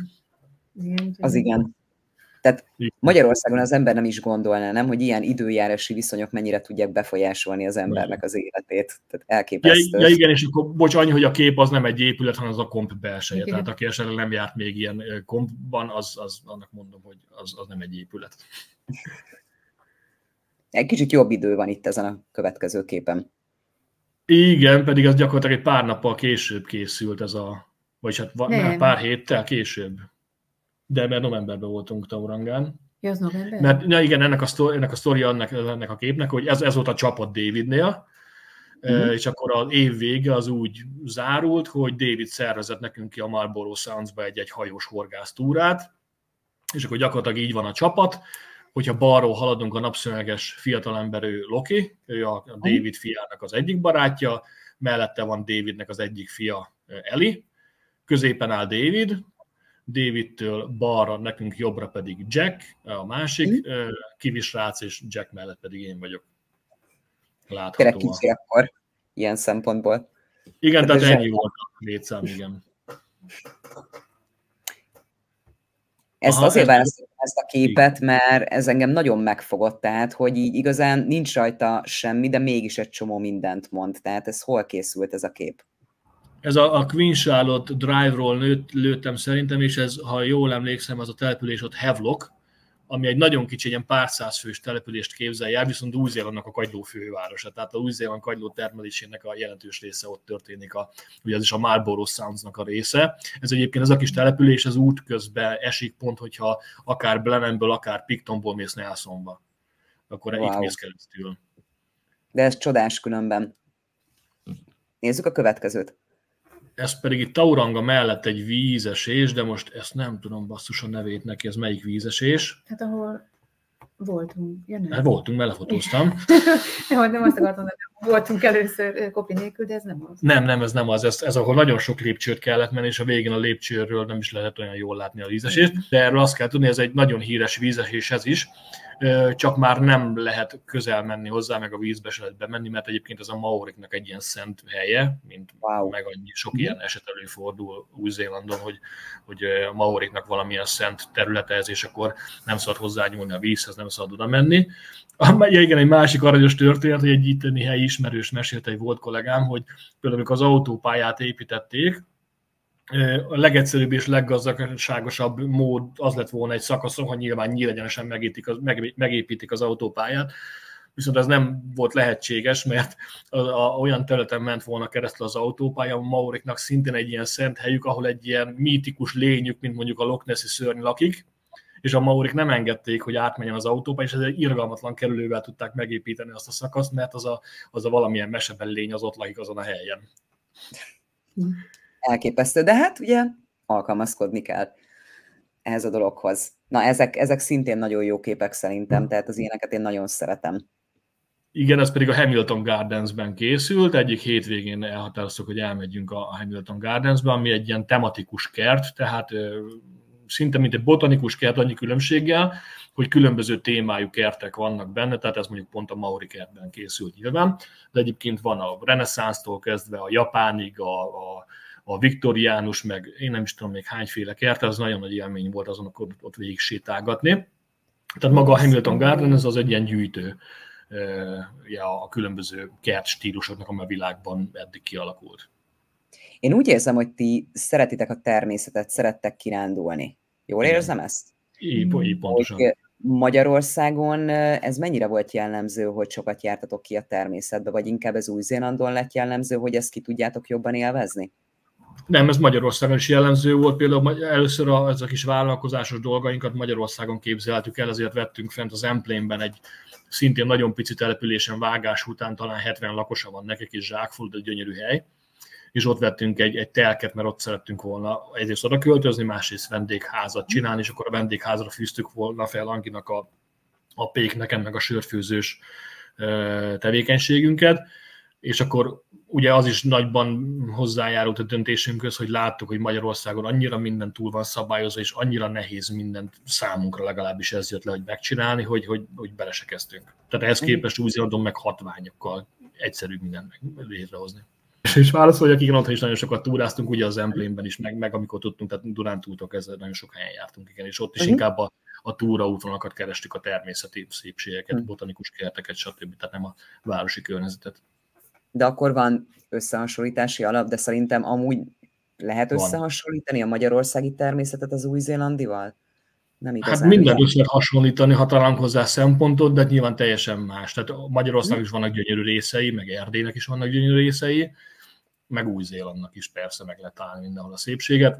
Az igen. Tehát Magyarországon az ember nem is gondolná, nem, hogy ilyen időjárási viszonyok mennyire tudják befolyásolni az embernek az életét. Tehát elképesztő. Ja igen, és akkor bocs, annyi, hogy a kép az nem egy épület, hanem az a komp belseje. Tehát aki esetleg nem járt még ilyen kompban, annak mondom, hogy az nem egy épület. Egy kicsit jobb idő van itt ezen a következő képen. Igen, pedig az gyakorlatilag egy pár nappal később készült ez vagyis hát pár héttel később. De mert novemberben voltunk Taurangán. Ja, az november? Mert igen, ennek a sztoria ennek a képnek, hogy ez volt a csapat Davidnél, és akkor az év vége az úgy zárult, hogy David szervezett nekünk ki a Marlborough Soundsba egy hajós horgásztúrát, és akkor gyakorlatilag így van a csapat, hogyha balról haladunk, a napszöveges fiatalember, ő Loki, ő a David fiának az egyik barátja, mellette van Davidnek az egyik fia, Eli, középen áll Davidtől balra, nekünk jobbra pedig Jack, a másik kivisrác, és Jack mellett pedig én vagyok. Tényleg kicsi akkor, ilyen szempontból. Igen, tehát ennyi volt a létszám, igen. Ezt azért választottam ezt a képet, mert ez engem nagyon megfogott, tehát, hogy így igazán nincs rajta semmi, de mégis egy csomó mindent mond. Tehát ez hol készült ez a kép? Ez a Queen Charlotte Drive-ról lőttem szerintem, és ez, ha jól emlékszem, az a település ott Havelock, ami egy nagyon kicsi, ilyen pár száz fős települést képzelje el, viszont Új-Zélandnak a kagyló fővárosa. Tehát a Új-Zéland kagyló termelésének a jelentős része ott történik, ugye ez is a Marlborough Soundsnak a része. Ez egyébként ez a kis település, az út közben esik pont, hogyha akár Blenheimből, akár Pictonból mész Nelsonba. Akkor itt mész keresztül. De ez csodás különben. Nézzük a következőt. Ez pedig itt Tauranga mellett egy vízesés, de most ezt nem tudom basszus a nevét neki, ez melyik vízesés? Hát ahol voltunk. Hát voltunk, mert lefotóztam. Nem azt akartam, hogy voltunk először kopi nélkül, de ez nem az. Nem, ez nem az. Ez ahol nagyon sok lépcsőt kellett menni, és a végén a lépcsőről nem is lehet olyan jól látni a vízesést. De erről azt kell tudni, ez egy nagyon híres vízesés ez is, csak már nem lehet közel menni hozzá, meg a vízbe se lehet bemenni, mert egyébként ez a maoriknak egy ilyen szent helye, mint meg annyi sok ilyen eset előfordul Új-Zélandon, hogy a maoriknak valamilyen szent területe ez, és akkor nem szabad hozzányúlni a vízhez, nem szabad oda menni. Igen, egy másik aranyos történet, hogy egy itteni helyi ismerős mesélte, egy volt kollégám, hogy például amikor az autópályát építették, a legegyszerűbb és leggazdaságosabb mód az lett volna egy szakaszon, hogy nyilván nyílegyenesen megépítik az autópályát, viszont ez nem volt lehetséges, mert olyan területen ment volna keresztül az autópálya, a maoriknak szintén egy ilyen szent helyük, ahol egy ilyen mítikus lényük, mint mondjuk a Loch Nessi szörny lakik, és a maorik nem engedték, hogy átmenjen az autópálya, és ezzel irgalmatlan kerülővel tudták megépíteni azt a szakaszt, mert az a valamilyen meseben lény az ott lakik azon a helyen. Elképesztő, de hát ugye alkalmazkodni kell ehhez a dologhoz. Na, ezek szintén nagyon jó képek szerintem, tehát az ilyeneket én nagyon szeretem. Igen, ez pedig a Hamilton Gardensben készült, egyik hétvégén elhatároztuk, hogy elmegyünk a Hamilton Gardensbe, ami egy ilyen tematikus kert, tehát szinte mint egy botanikus kert annyi különbséggel, hogy különböző témájú kertek vannak benne, tehát ez mondjuk pont a maori kertben készült nyilván, de egyébként van a reneszánsztól kezdve a japánig, a viktoriánus, meg én nem is tudom még hányféle kert, az nagyon nagy élmény volt azon, akkor ott végig sétálgatni. Tehát maga a Hamilton Garden, ez az egy ilyen gyűjtő a különböző kert stílusoknak, amely a világban eddig kialakult. Én úgy érzem, hogy ti szeretitek a természetet, szerettek kirándulni. Jól érzem ezt? Így pontosan. Hogy Magyarországon ez mennyire volt jellemző, hogy sokat jártatok ki a természetbe, vagy inkább ez Új-Zélandon lett jellemző, hogy ezt ki tudjátok jobban élvezni? Nem, ez Magyarországon is jellemző volt. Például először ez a kis vállalkozásos dolgainkat Magyarországon képzeltük el, ezért vettünk fent az Emplénben egy szintén nagyon pici településen vágás után, talán 70 lakosa van nekik, és zsákful, de gyönyörű hely. És ott vettünk egy telket, mert ott szerettünk volna egyrészt oda költözni, másrészt vendégházat csinálni, és akkor a vendégházra fűztük volna fel Anginak a pék, nekem meg a sörfőzős tevékenységünket. És akkor ugye az is nagyban hozzájárult a döntésünkhöz, hogy láttuk, hogy Magyarországon annyira minden túl van szabályozva, és annyira nehéz mindent számunkra legalábbis ez jött le, hogy megcsinálni, hogy bele se kezdtünk. Tehát ehhez képest Új-Zélandon meg hatványokkal egyszerű mindent létrehozni. És válaszoljak, igen, otthon is nagyon sokat túráztunk, ugye az Emplénben is, meg amikor tudtunk, tehát Dunántúltok ezzel nagyon sok helyen jártunk, igen, és ott is inkább a túraútvonalakat kerestük, a természeti szépségeket, botanikus kerteket, stb., tehát nem a városi környezetet. De akkor van összehasonlítási alap, de szerintem amúgy lehet összehasonlítani a magyarországi természetet az új-zélandival? Nem igazán. Hát mindent össze lehet hasonlítani, ha találunk hozzá szempontot, de nyilván teljesen más. Tehát Magyarországon is vannak gyönyörű részei, meg Erdélynek is vannak gyönyörű részei, meg Új-Zélandnak is persze meg lehet találni mindenhol a szépséget.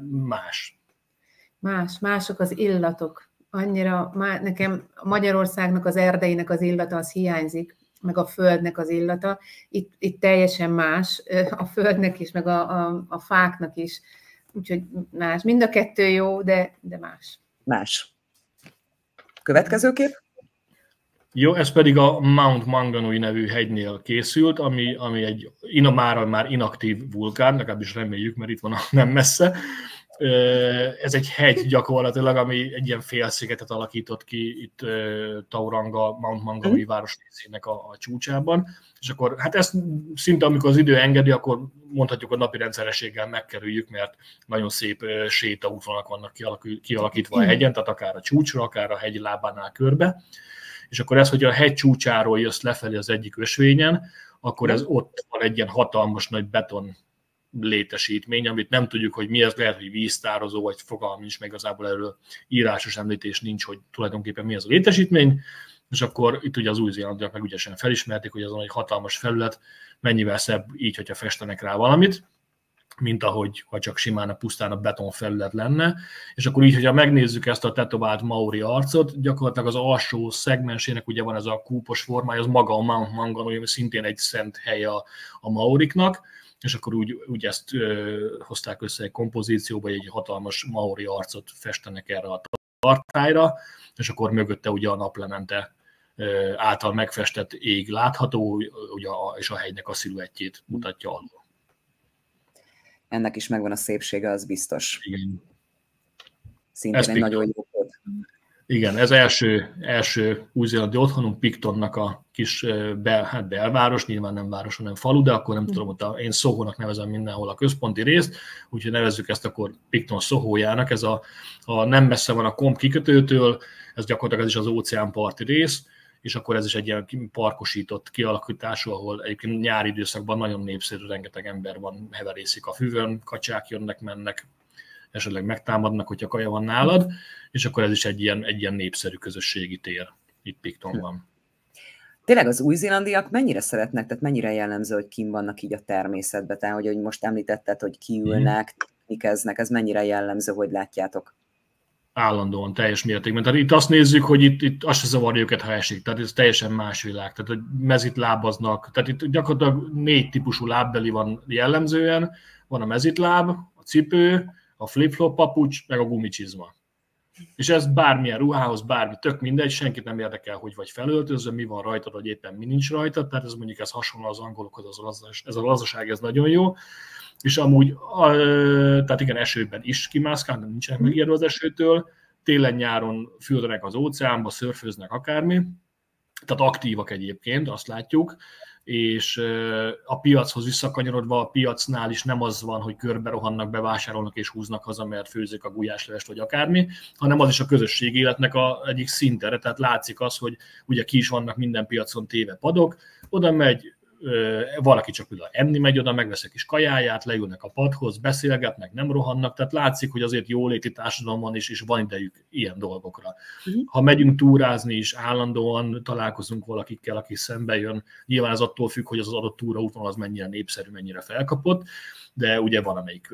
Mások az illatok. Annyira, nekem Magyarországnak, az Erdélynek az illata, az hiányzik, meg a földnek az illata. Itt teljesen más, a földnek is, meg a fáknak is. Úgyhogy más. Mind a kettő jó, de más. Más. Következő kép? Jó, ez pedig a Mount Maunganui nevű hegynél készült, ami egy már inaktív vulkán, legalábbis reméljük, mert itt van nem messze, Ez egy hegy gyakorlatilag, ami egy ilyen félszigetet alakított ki itt Tauranga, Mount Mangaui városrészének a csúcsában, és akkor hát ezt szinte amikor az idő engedi, akkor mondhatjuk, hogy napi rendszerességgel megkerüljük, mert nagyon szép sétaútvonalak vannak kialakítva a hegyen, tehát akár a csúcsra, akár a hegy lábánál körbe, és akkor ez, hogy a hegy csúcsáról jössz lefelé az egyik ösvényen, akkor ez ott van egy ilyen hatalmas nagy beton létesítmény, amit nem tudjuk, hogy mi ez, lehet, hogy víztározó, vagy fogalmam nincs, meg igazából erről írásos említés nincs, hogy tulajdonképpen mi az a létesítmény, és akkor itt ugye az új-zélandiak meg ügyesen felismerték, hogy azon egy hatalmas felület mennyivel szebb így, hogyha festenek rá valamit, mint ahogy ha csak simán a pusztán a betonfelület lenne, és akkor így, hogyha megnézzük ezt a tetovált maori arcot, gyakorlatilag az alsó szegmensének ugye van ez a kúpos formája, az maga a Mount Mangaui, ami szintén egy szent hely a maoriknak, és akkor úgy ezt hozták össze egy kompozícióba, egy hatalmas maori arcot festenek erre a tartályra, és akkor mögötte ugye a naplemente által megfestett ég látható, ugye, és a hegynek a sziluettjét mutatja alul. Ennek is megvan a szépsége, az biztos. Igen. Szintén egy nagyon jó kód. Igen, ez első új-zélandi otthonunk, Pictonnak a kis belváros, nyilván nem város, hanem falu, de akkor nem tudom, hogy én Soho-nak nevezem mindenhol a központi részt, úgyhogy nevezzük ezt akkor Picton Soho-jának, ez a nem messze van a Combe kikötőtől, ez gyakorlatilag ez is az óceánparti rész, és akkor ez is egy ilyen parkosított kialakítású, ahol egyébként nyári időszakban nagyon népszerű, rengeteg ember van, heverészik a füvön, kacsák jönnek, mennek, esetleg megtámadnak, hogyha kaja van nálad, és akkor ez is egy ilyen népszerű közösségi tér itt Pictonban. Tényleg az új-zélandiak mennyire szeretnek, tehát mennyire jellemző, hogy kint vannak így a természetben, tehát hogy most említetted, hogy kiülnek, technikeznek, ez mennyire jellemző, hogy látjátok? Állandóan, teljes mértékben. Tehát itt azt nézzük, hogy itt azt se zavarja őket, ha esik. Tehát ez teljesen más világ. Tehát hogy mezitlábaznak. Tehát itt gyakorlatilag 4 típusú lábbeli van jellemzően. Van a mezitláb, a cipő, a flip-flop papucs, meg a gumicsizma. És ez bármilyen ruhához, bármi, tök mindegy, senkit nem érdekel, hogy vagy felöltözve, mi van rajtad, vagy éppen mi nincs rajtad. Tehát ez mondjuk ez hasonló az angolokhoz, ez a lazaság, ez nagyon jó. És amúgy, tehát igen, esőben is kimászkálnak, nincsenek megijedve az esőtől, télen-nyáron fürdenek az óceánba, szörfőznek akármi, tehát aktívak egyébként, azt látjuk, és a piachoz visszakanyarodva, a piacnál is nem az van, hogy körbe rohannak, bevásárolnak és húznak haza, mert főzik a gulyáslevest vagy akármi, hanem az is a közösségi életnek egyik szintere, tehát látszik az, hogy ugye ki is vannak minden piacon téve padok, oda megy, valaki csak például enni megy oda, megvesz egy kis kajáját, leülnek a padhoz, beszélgetnek, nem rohannak, tehát látszik, hogy azért jóléti társadalomban is van idejük ilyen dolgokra. Ha megyünk túrázni is, állandóan találkozunk valakikkel, aki szembe jön, nyilván ez attól függ, hogy az adott túraútvonal az mennyire népszerű, mennyire felkapott, de ugye van, amelyik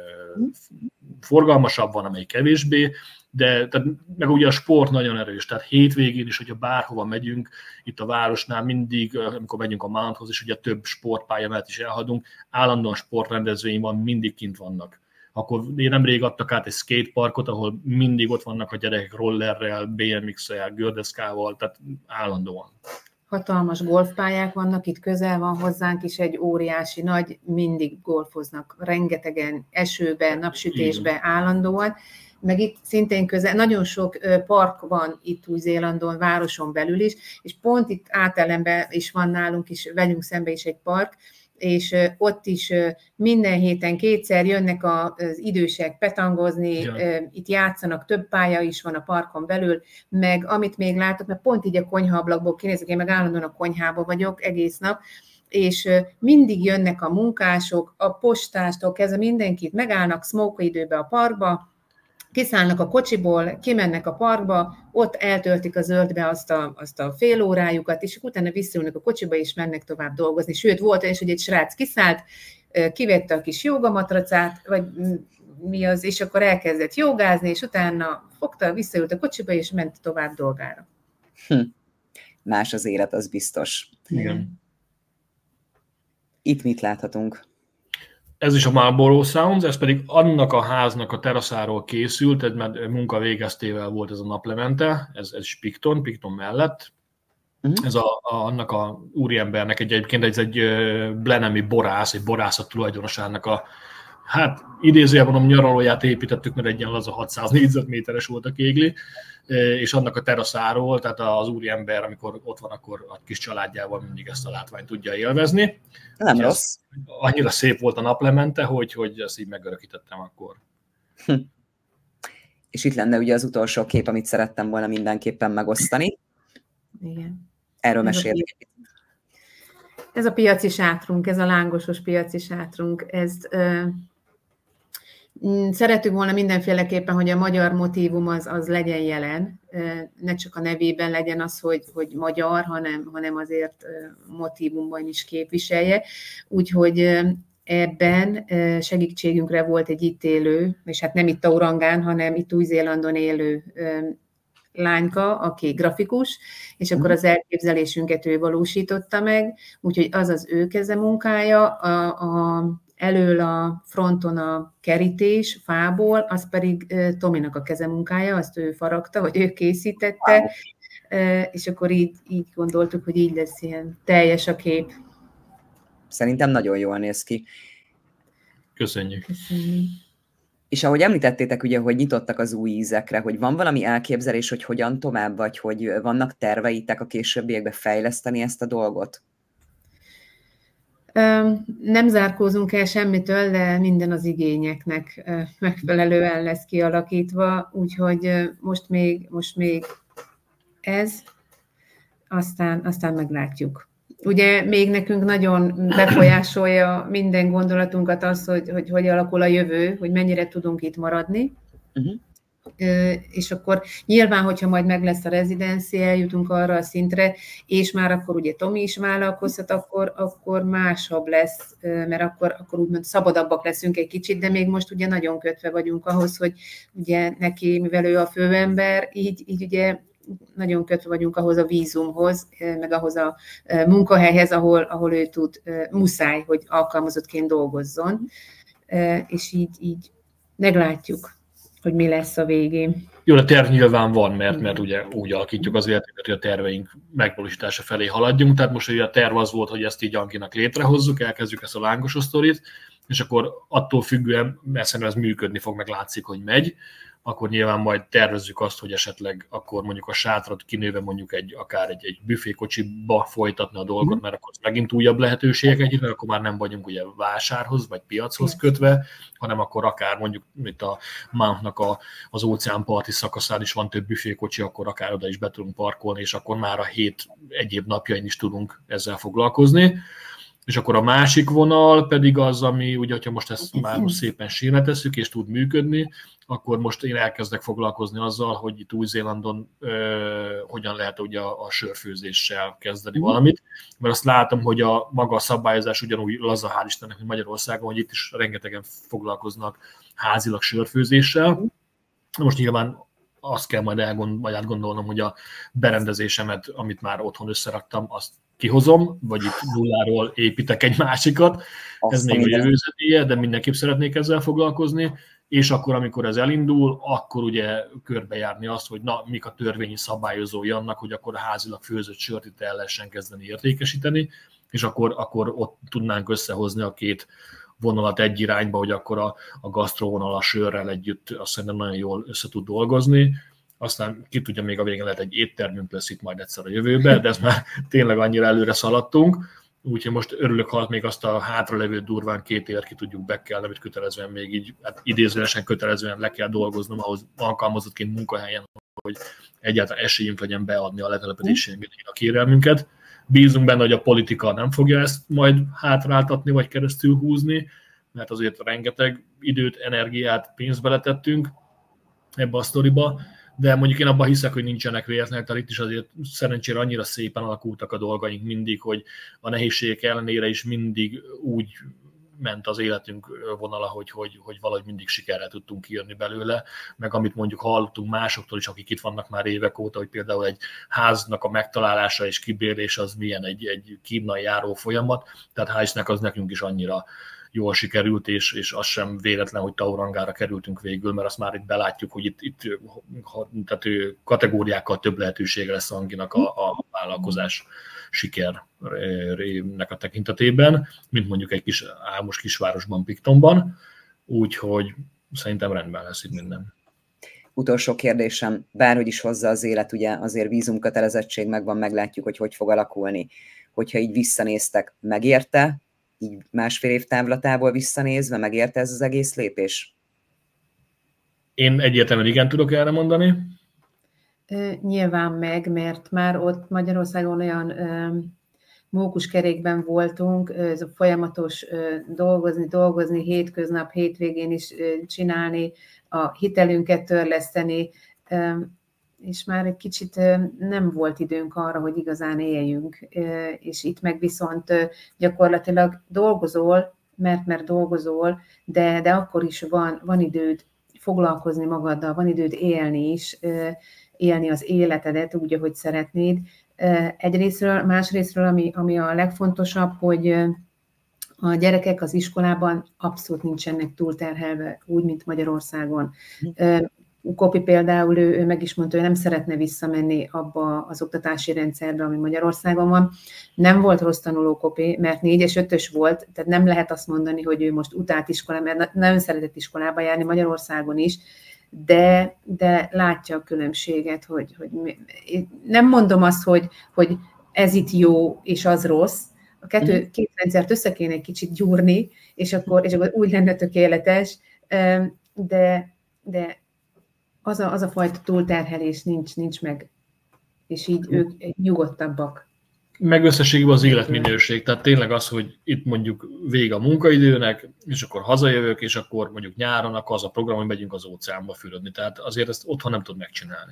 forgalmasabb, van, amelyik kevésbé, de tehát, meg ugye a sport nagyon erős, tehát hétvégén is, hogyha bárhova megyünk, itt a városnál mindig, amikor megyünk a Mounthoz, és ugye több sportpálya mellett is elhaladunk, állandóan sportrendezvény van, mindig kint vannak. Akkor nemrég adtak át egy skateparkot, ahol mindig ott vannak a gyerekek rollerrel, BMX-el, gördeszkával, tehát állandóan. Hatalmas golfpályák vannak, itt közel van hozzánk is egy óriási nagy, mindig golfoznak, rengetegen, esőben, napsütésben, állandóan. Meg itt szintén közel, nagyon sok park van itt Új-Zélandon, városon belül is, és pont itt átelemben is van nálunk is, velünk szembe is egy park, és ott is minden héten 2-szer jönnek az idősek petangozni, itt játszanak, több pálya is van a parkon belül, meg amit még látok, mert pont így a konyhaablakból kinézek, én meg állandóan a konyhában vagyok egész nap, és mindig jönnek a munkások, a postástól kezdve mindenkit megállnak smoke időbe a parkba, kiszállnak a kocsiból, kimennek a parkba, ott eltöltik a zöldbe azt a fél órájukat, és utána visszaülnek a kocsiba, és mennek tovább dolgozni. Sőt, volt olyan is, hogy egy srác kiszállt, kivette a kis jogamatracát, vagy mi az, és akkor elkezdett jogázni, és utána fogta, visszaült a kocsiba, és ment tovább dolgára. Más az élet, az biztos. Igen. Itt mit láthatunk? Ez is a Marlborough Sounds, ez pedig annak a háznak a teraszáról készült, mert munka végeztével volt ez a naplemente, ez is Picton mellett. Ez annak a úriembernek egyébként ez egy blenemi borász, egy borászat tulajdonosának a Hát idézőjelben a nyaralóját építettük, mert egy ilyen laza 600 négyzetméteres volt a kégli, és annak a teraszáról, tehát az úriember, amikor ott van, akkor a kis családjával mindig ezt a látványt tudja élvezni. Nem rossz. Annyira szép volt a naplemente, hogy ezt így megörökítettem akkor. És itt lenne ugye az utolsó kép, amit szerettem volna mindenképpen megosztani. Igen. Erről mesélni. Ez a piaci sátrunk, ez a lángosos piaci sátrunk, ezt szeretünk volna mindenféleképpen, hogy a magyar motívum az legyen jelen, ne csak a nevében legyen az, hogy magyar, hanem azért motívumban is képviselje. Úgyhogy ebben segítségünkre volt egy itt élő, és hát nem itt Taurangán, hanem itt Új-Zélandon élő lányka, aki grafikus, és akkor az elképzelésünket ő valósította meg, úgyhogy az az ő kezemunkája, elől a fronton a kerítés fából, az pedig Tominak a kezemunkája, azt ő faragta, vagy ő készítette, és akkor így gondoltuk, hogy így lesz ilyen teljes a kép. Szerintem nagyon jól néz ki. Köszönjük. Köszönjük. És ahogy említettétek, ugye, hogy nyitottak az új ízekre, hogy van valami elképzelés, hogy hogyan tovább, vagy hogy vannak terveitek a későbbiekben fejleszteni ezt a dolgot? Nem zárkózunk el semmitől, de minden az igényeknek megfelelően lesz kialakítva, úgyhogy most még ez, aztán meglátjuk. Ugye még nekünk nagyon befolyásolja minden gondolatunkat az, hogy alakul a jövő, hogy mennyire tudunk itt maradni. És akkor nyilván, hogyha majd meg lesz a rezidencia, eljutunk arra a szintre, és már akkor ugye Tomi is vállalkozhat, akkor másabb lesz, mert akkor úgymond szabadabbak leszünk egy kicsit, de még most ugye nagyon kötve vagyunk ahhoz, hogy ugye neki, mivel ő a főember, így ugye nagyon kötve vagyunk ahhoz a vízumhoz, meg ahhoz a munkahelyhez, ahol ő tud, muszáj, hogy alkalmazottként dolgozzon, és így meglátjuk, hogy mi lesz a végén. Jó, a terv nyilván van, mert ugye úgy alakítjuk az életünket, hogy a terveink megvalósítása felé haladjunk, tehát most ugye a terv az volt, hogy ezt így Anginak létrehozzuk, elkezdjük ezt a lángos sztorit, és akkor attól függően, mert szerintem ez működni fog, meg látszik, hogy megy, akkor nyilván majd tervezzük azt, hogy esetleg akkor mondjuk a sátrat kinőve mondjuk akár egy büfékocsiba folytatni a dolgot, mert akkor megint újabb lehetőségek mert akkor már nem vagyunk ugye vásárhoz vagy piachoz kötve, hanem akkor akár mondjuk itt a Mountnak az óceánparti szakaszán is van több büfékocsi, akkor akár oda is be tudunk parkolni, és akkor már a hét egyéb napjain is tudunk ezzel foglalkozni. És akkor a másik vonal pedig az, ami ugye, hogyha most ezt már szépen sírne tesszük, és tud működni, akkor most én elkezdek foglalkozni azzal, hogy itt Új-Zélandon hogyan lehet ugye a sörfőzéssel kezdeni valamit, mert azt látom, hogy a maga a szabályozás ugyanúgy laza, hál' Istennek, mint Magyarországon, hogy itt is rengetegen foglalkoznak házilag sörfőzéssel. Most nyilván azt kell majd átgondolnom, hogy a berendezésemet, amit már otthon összeraktam, azt kihozom, vagy itt nulláról építek egy másikat. Ez még a jövő zenéje, de mindenképp szeretnék ezzel foglalkozni, és akkor, amikor ez elindul, akkor ugye körbejárni azt, hogy mik a törvényi szabályozói annak, hogy akkor a házilag főzött sört itt el lehessen kezdeni értékesíteni, és akkor ott tudnánk összehozni a két vonalat egy irányba, hogy akkor a gasztrovonal a sörrel együtt azt szerintem nagyon jól össze tud dolgozni. Aztán ki tudja, még a végén lehet egy éttermünk lesz itt majd egyszer a jövőben, de ezt már tényleg annyira előre szaladtunk. Úgyhogy most örülök, ha még azt a hátralevő durván 2 évet ki tudjuk bekelni, amit kötelezően még így, hát idézőesen kötelezően le kell dolgoznom, ahhoz alkalmazottként munkahelyen, hogy egyáltalán esélyünk legyen beadni a letelepedési engedélyre a kérelmünket. Bízunk benne, hogy a politika nem fogja ezt majd hátráltatni, vagy keresztül húzni, mert azért rengeteg időt, energiát, pénzt beletettünk ebbe a sztoriba, de mondjuk én abban hiszek, hogy nincsenek véletlenek, tehát itt is azért szerencsére annyira szépen alakultak a dolgaink mindig, hogy a nehézségek ellenére is mindig úgy ment az életünk vonala, hogy valahogy mindig sikerrel tudtunk kijönni belőle, meg amit mondjuk hallottunk másoktól is, akik itt vannak már évek óta, hogy például egy háznak a megtalálása és kibérlése az milyen egy Kínai járó folyamat, tehát hál' Istennek az nekünk is annyira jól sikerült, és az sem véletlen, hogy Taurangára kerültünk végül, mert azt már itt belátjuk, hogy itt tehát kategóriákkal több lehetősége lesz Anginak a vállalkozás sikernek a tekintetében, mint mondjuk egy kis álmos kisvárosban, Pictonban. úgyhogy szerintem rendben lesz itt minden. Utolsó kérdésem, bárhogy is hozza az élet, ugye azért vízumkötelezettség megvan, meglátjuk, hogy fog alakulni. Hogyha így visszanéztek, megérte? Így 1,5 év távlatából visszanézve, megérte ez az egész lépés? Én egyértelműen igen tudok erre mondani. Nyilván mert már ott Magyarországon olyan mókuskerékben voltunk, ez a folyamatos dolgozni, hétköznap, hétvégén is csinálni, a hitelünket törleszteni, és már egy kicsit nem volt időnk arra, hogy igazán éljünk, és itt meg viszont gyakorlatilag dolgozol, mert dolgozol, de akkor is van időd foglalkozni magaddal, van időd élni is, élni az életedet úgy, ahogy szeretnéd. Egyrészről, másrészről, ami a legfontosabb, hogy a gyerekek az iskolában abszolút nincsenek túlterhelve, úgy, mint Magyarországon. Kopi például, ő meg is mondta, hogy nem szeretne visszamenni abba az oktatási rendszerbe, ami Magyarországon van. Nem volt rossz tanuló Kopi, mert 4-es, 5-ös volt, tehát nem lehet azt mondani, hogy ő most utált iskola, mert nagyon szeretett iskolába járni Magyarországon is, de látja a különbséget, hogy nem mondom azt, hogy ez itt jó, és az rossz. A két rendszert össze kéne egy kicsit gyúrni, és akkor úgy lenne tökéletes, de az a fajta túlterhelés nincs meg, és így ők nyugodtabbak. Meg összességében az életminőség, tehát tényleg az, hogy itt mondjuk vége a munkaidőnek, és akkor hazajövök, és akkor mondjuk nyáron, akkor az a program, hogy megyünk az óceánba fürödni. Tehát azért ezt otthon nem tud megcsinálni.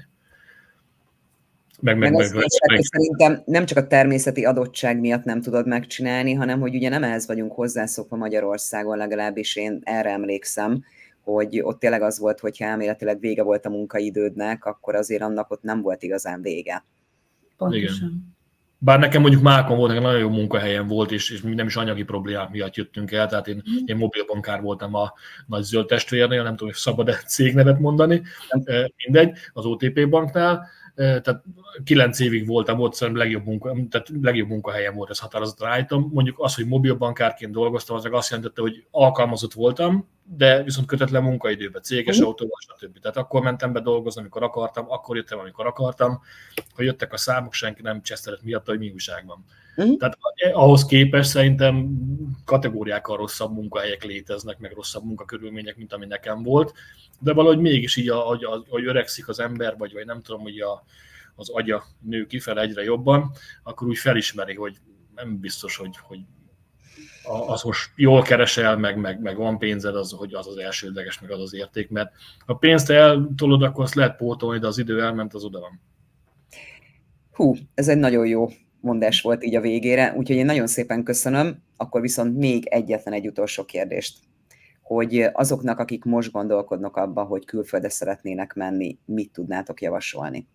Szerintem nem csak a természeti adottság miatt nem tudod megcsinálni, hanem hogy ugye nem ehhez vagyunk hozzászokva Magyarországon, legalábbis én erre emlékszem, hogy ott tényleg az volt, hogyha elméletileg vége volt a munkaidődnek, akkor azért annak ott nem volt igazán vége. Pontosan. Igen. Bár nekem mondjuk Mákon volt, nekem nagyon jó munkahelyem volt, és nem is anyagi problémák miatt jöttünk el, tehát én mobilbankár voltam a nagy zöld testvérnél, nem tudom, hogy szabad-e cégnevet mondani, mindegy, az OTP banknál, tehát 9 évig voltam ott, szerintem legjobb munkahelyem volt, ez határozottan állítom. Mondjuk az, hogy mobilbankárként dolgoztam, az meg azt jelentette, hogy alkalmazott voltam, de viszont kötetlen munkaidőben, céges autóval, stb. Tehát akkor mentem be dolgozni, amikor akartam, akkor jöttem, amikor akartam. Ha jöttek a számok, senki nem csesztelet miatt, hogy mi újság van. Tehát ahhoz képest szerintem kategóriákkal rosszabb munkahelyek léteznek, meg rosszabb munkakörülmények, mint ami nekem volt. De valahogy mégis így, ahogy öregszik az ember, vagy nem tudom, hogy az agya nő kifele egyre jobban, akkor úgy felismeri, hogy nem biztos, hogy az most jól keresel, meg van pénzed, hogy az elsődleges, meg az érték, mert ha pénzt eltolod, akkor azt lehet pótolni, de az idő elment, az oda van. Hú, ez egy nagyon jó mondás volt így a végére, úgyhogy én nagyon szépen köszönöm, akkor viszont még egyetlen egy utolsó kérdést, hogy azoknak, akik most gondolkodnak abban, hogy külföldre szeretnének menni, mit tudnátok javasolni?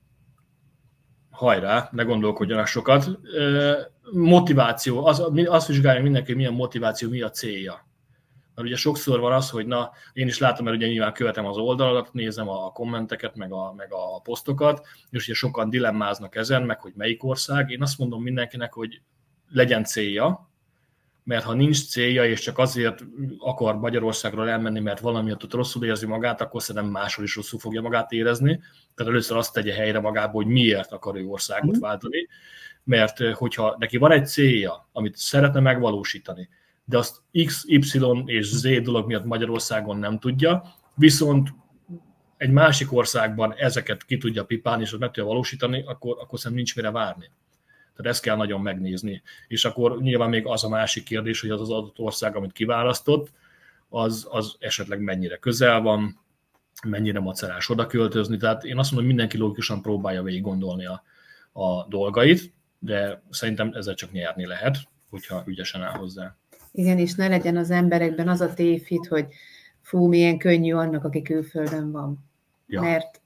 Hajrá, ne gondolkodjanak sokat. Motiváció, azt vizsgálja mindenki, milyen motiváció, mi a célja. Mert ugye sokszor van az, hogy én is látom, mert ugye nyilván követem az oldalakat, nézem a kommenteket, meg a posztokat, és ugye sokan dilemmáznak ezen, meg hogy melyik ország. Én azt mondom mindenkinek, hogy legyen célja, mert ha nincs célja, és csak azért akar Magyarországról elmenni, mert valamiatt ott rosszul érzi magát, akkor szerintem máshol is rosszul fogja magát érezni. Tehát először azt tegye helyre magába, hogy miért akar ő országot váltani. Mert hogyha neki van egy célja, amit szeretne megvalósítani, de azt X, Y és Z dolog miatt Magyarországon nem tudja, viszont egy másik országban ezeket ki tudja pipálni, és azt meg tudja valósítani, akkor szerintem nincs mire várni. Tehát ezt kell nagyon megnézni. És akkor nyilván még az a másik kérdés, hogy az az adott ország, amit kiválasztott, az esetleg mennyire közel van, mennyire macerás oda költözni. Tehát én azt mondom, hogy mindenki logikusan próbálja végig gondolni a dolgait, de szerintem ezzel csak nyerni lehet, hogyha ügyesen áll hozzá. Igen, és ne legyen az emberekben az a tévhit, hogy fú, milyen könnyű annak, aki külföldön van. Ja. Mert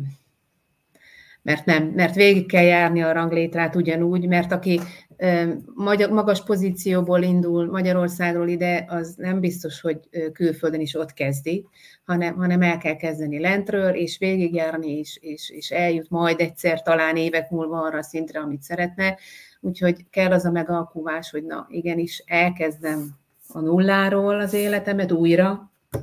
nem. Mert végig kell járni a ranglétrát ugyanúgy, mert aki magas pozícióból indul Magyarországról ide, az nem biztos, hogy külföldön is ott kezdi, hanem el kell kezdeni lentről, és végigjárni, és eljut majd egyszer, talán évek múlva arra a szintre, amit szeretne. Úgyhogy kell az a megalkuvás, hogy na igenis elkezdem a nulláról az életemet újra,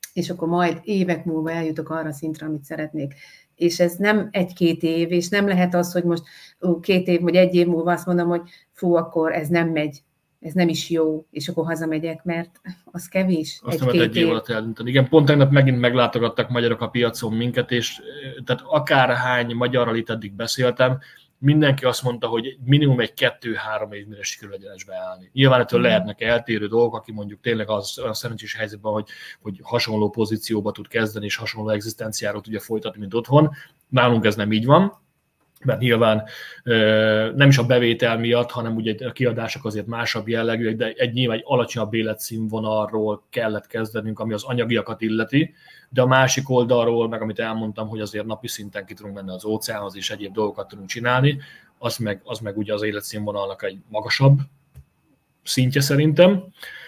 és akkor majd évek múlva eljutok arra a szintre, amit szeretnék. És ez nem 1-2 év, és nem lehet az, hogy most 2 év vagy 1 év múlva azt mondom, hogy fú, akkor ez nem megy, ez nem is jó, és akkor hazamegyek, mert az kevés. Azt nem egy év alatt eldönteni. Igen, pont tegnap megint meglátogattak magyarok a piacon minket, és tehát akárhány magyarral itt eddig beszéltem, mindenki azt mondta, hogy minimum egy 2-3 év mire sikerül egyenesbe állni. Nyilván ettől lehetnek eltérő dolgok, aki mondjuk tényleg az szerencsés helyzetben, hogy hasonló pozícióba tud kezdeni, és hasonló egzisztenciáról tudja folytatni, mint otthon. Nálunk ez nem így van, mert nyilván nem is a bevétel miatt, hanem ugye a kiadások azért másabb jellegűek, de nyilván egy alacsonyabb életszínvonalról kellett kezdenünk, ami az anyagiakat illeti, de a másik oldalról, meg amit elmondtam, hogy azért napi szinten ki tudunk menni az óceánhoz, és egyéb dolgokat tudunk csinálni, az meg ugye az életszínvonalnak egy magasabb szintje szerintem.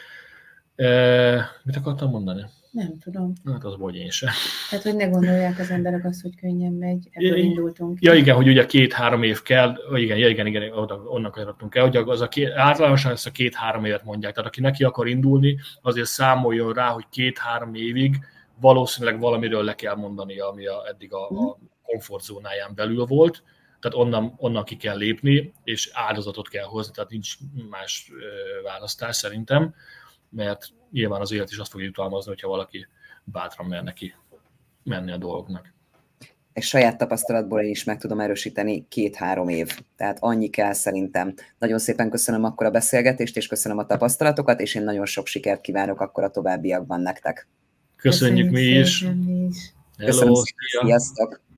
Mit akartam mondani? Nem tudom. Hát az vagy én sem. Tehát, hogy ne gondolják az emberek azt, hogy könnyen megy, ebből indultunk. Ja igen, hogy ugye 2-3 év kell, igen, onnan kanyarodtunk el, hogy az általánosan ezt a 2-3 évet mondják. Tehát aki neki akar indulni, azért számoljon rá, hogy 2-3 évig valószínűleg valamiről le kell mondani, ami eddig a komfortzónáján belül volt. Tehát onnan ki kell lépni, és áldozatot kell hozni, tehát nincs más választás szerintem, mert nyilván az élet is azt fogja jutalmazni, hogyha valaki bátran mer neki menni a dolgoknak. Egy saját tapasztalatból én is meg tudom erősíteni, 2-3 év. Tehát annyi kell szerintem. Nagyon szépen köszönöm akkor a beszélgetést, és köszönöm a tapasztalatokat, és én nagyon sok sikert kívánok akkor a továbbiakban nektek. Köszönjük mi is. Szépen, mi is. Köszönöm, sziasztok!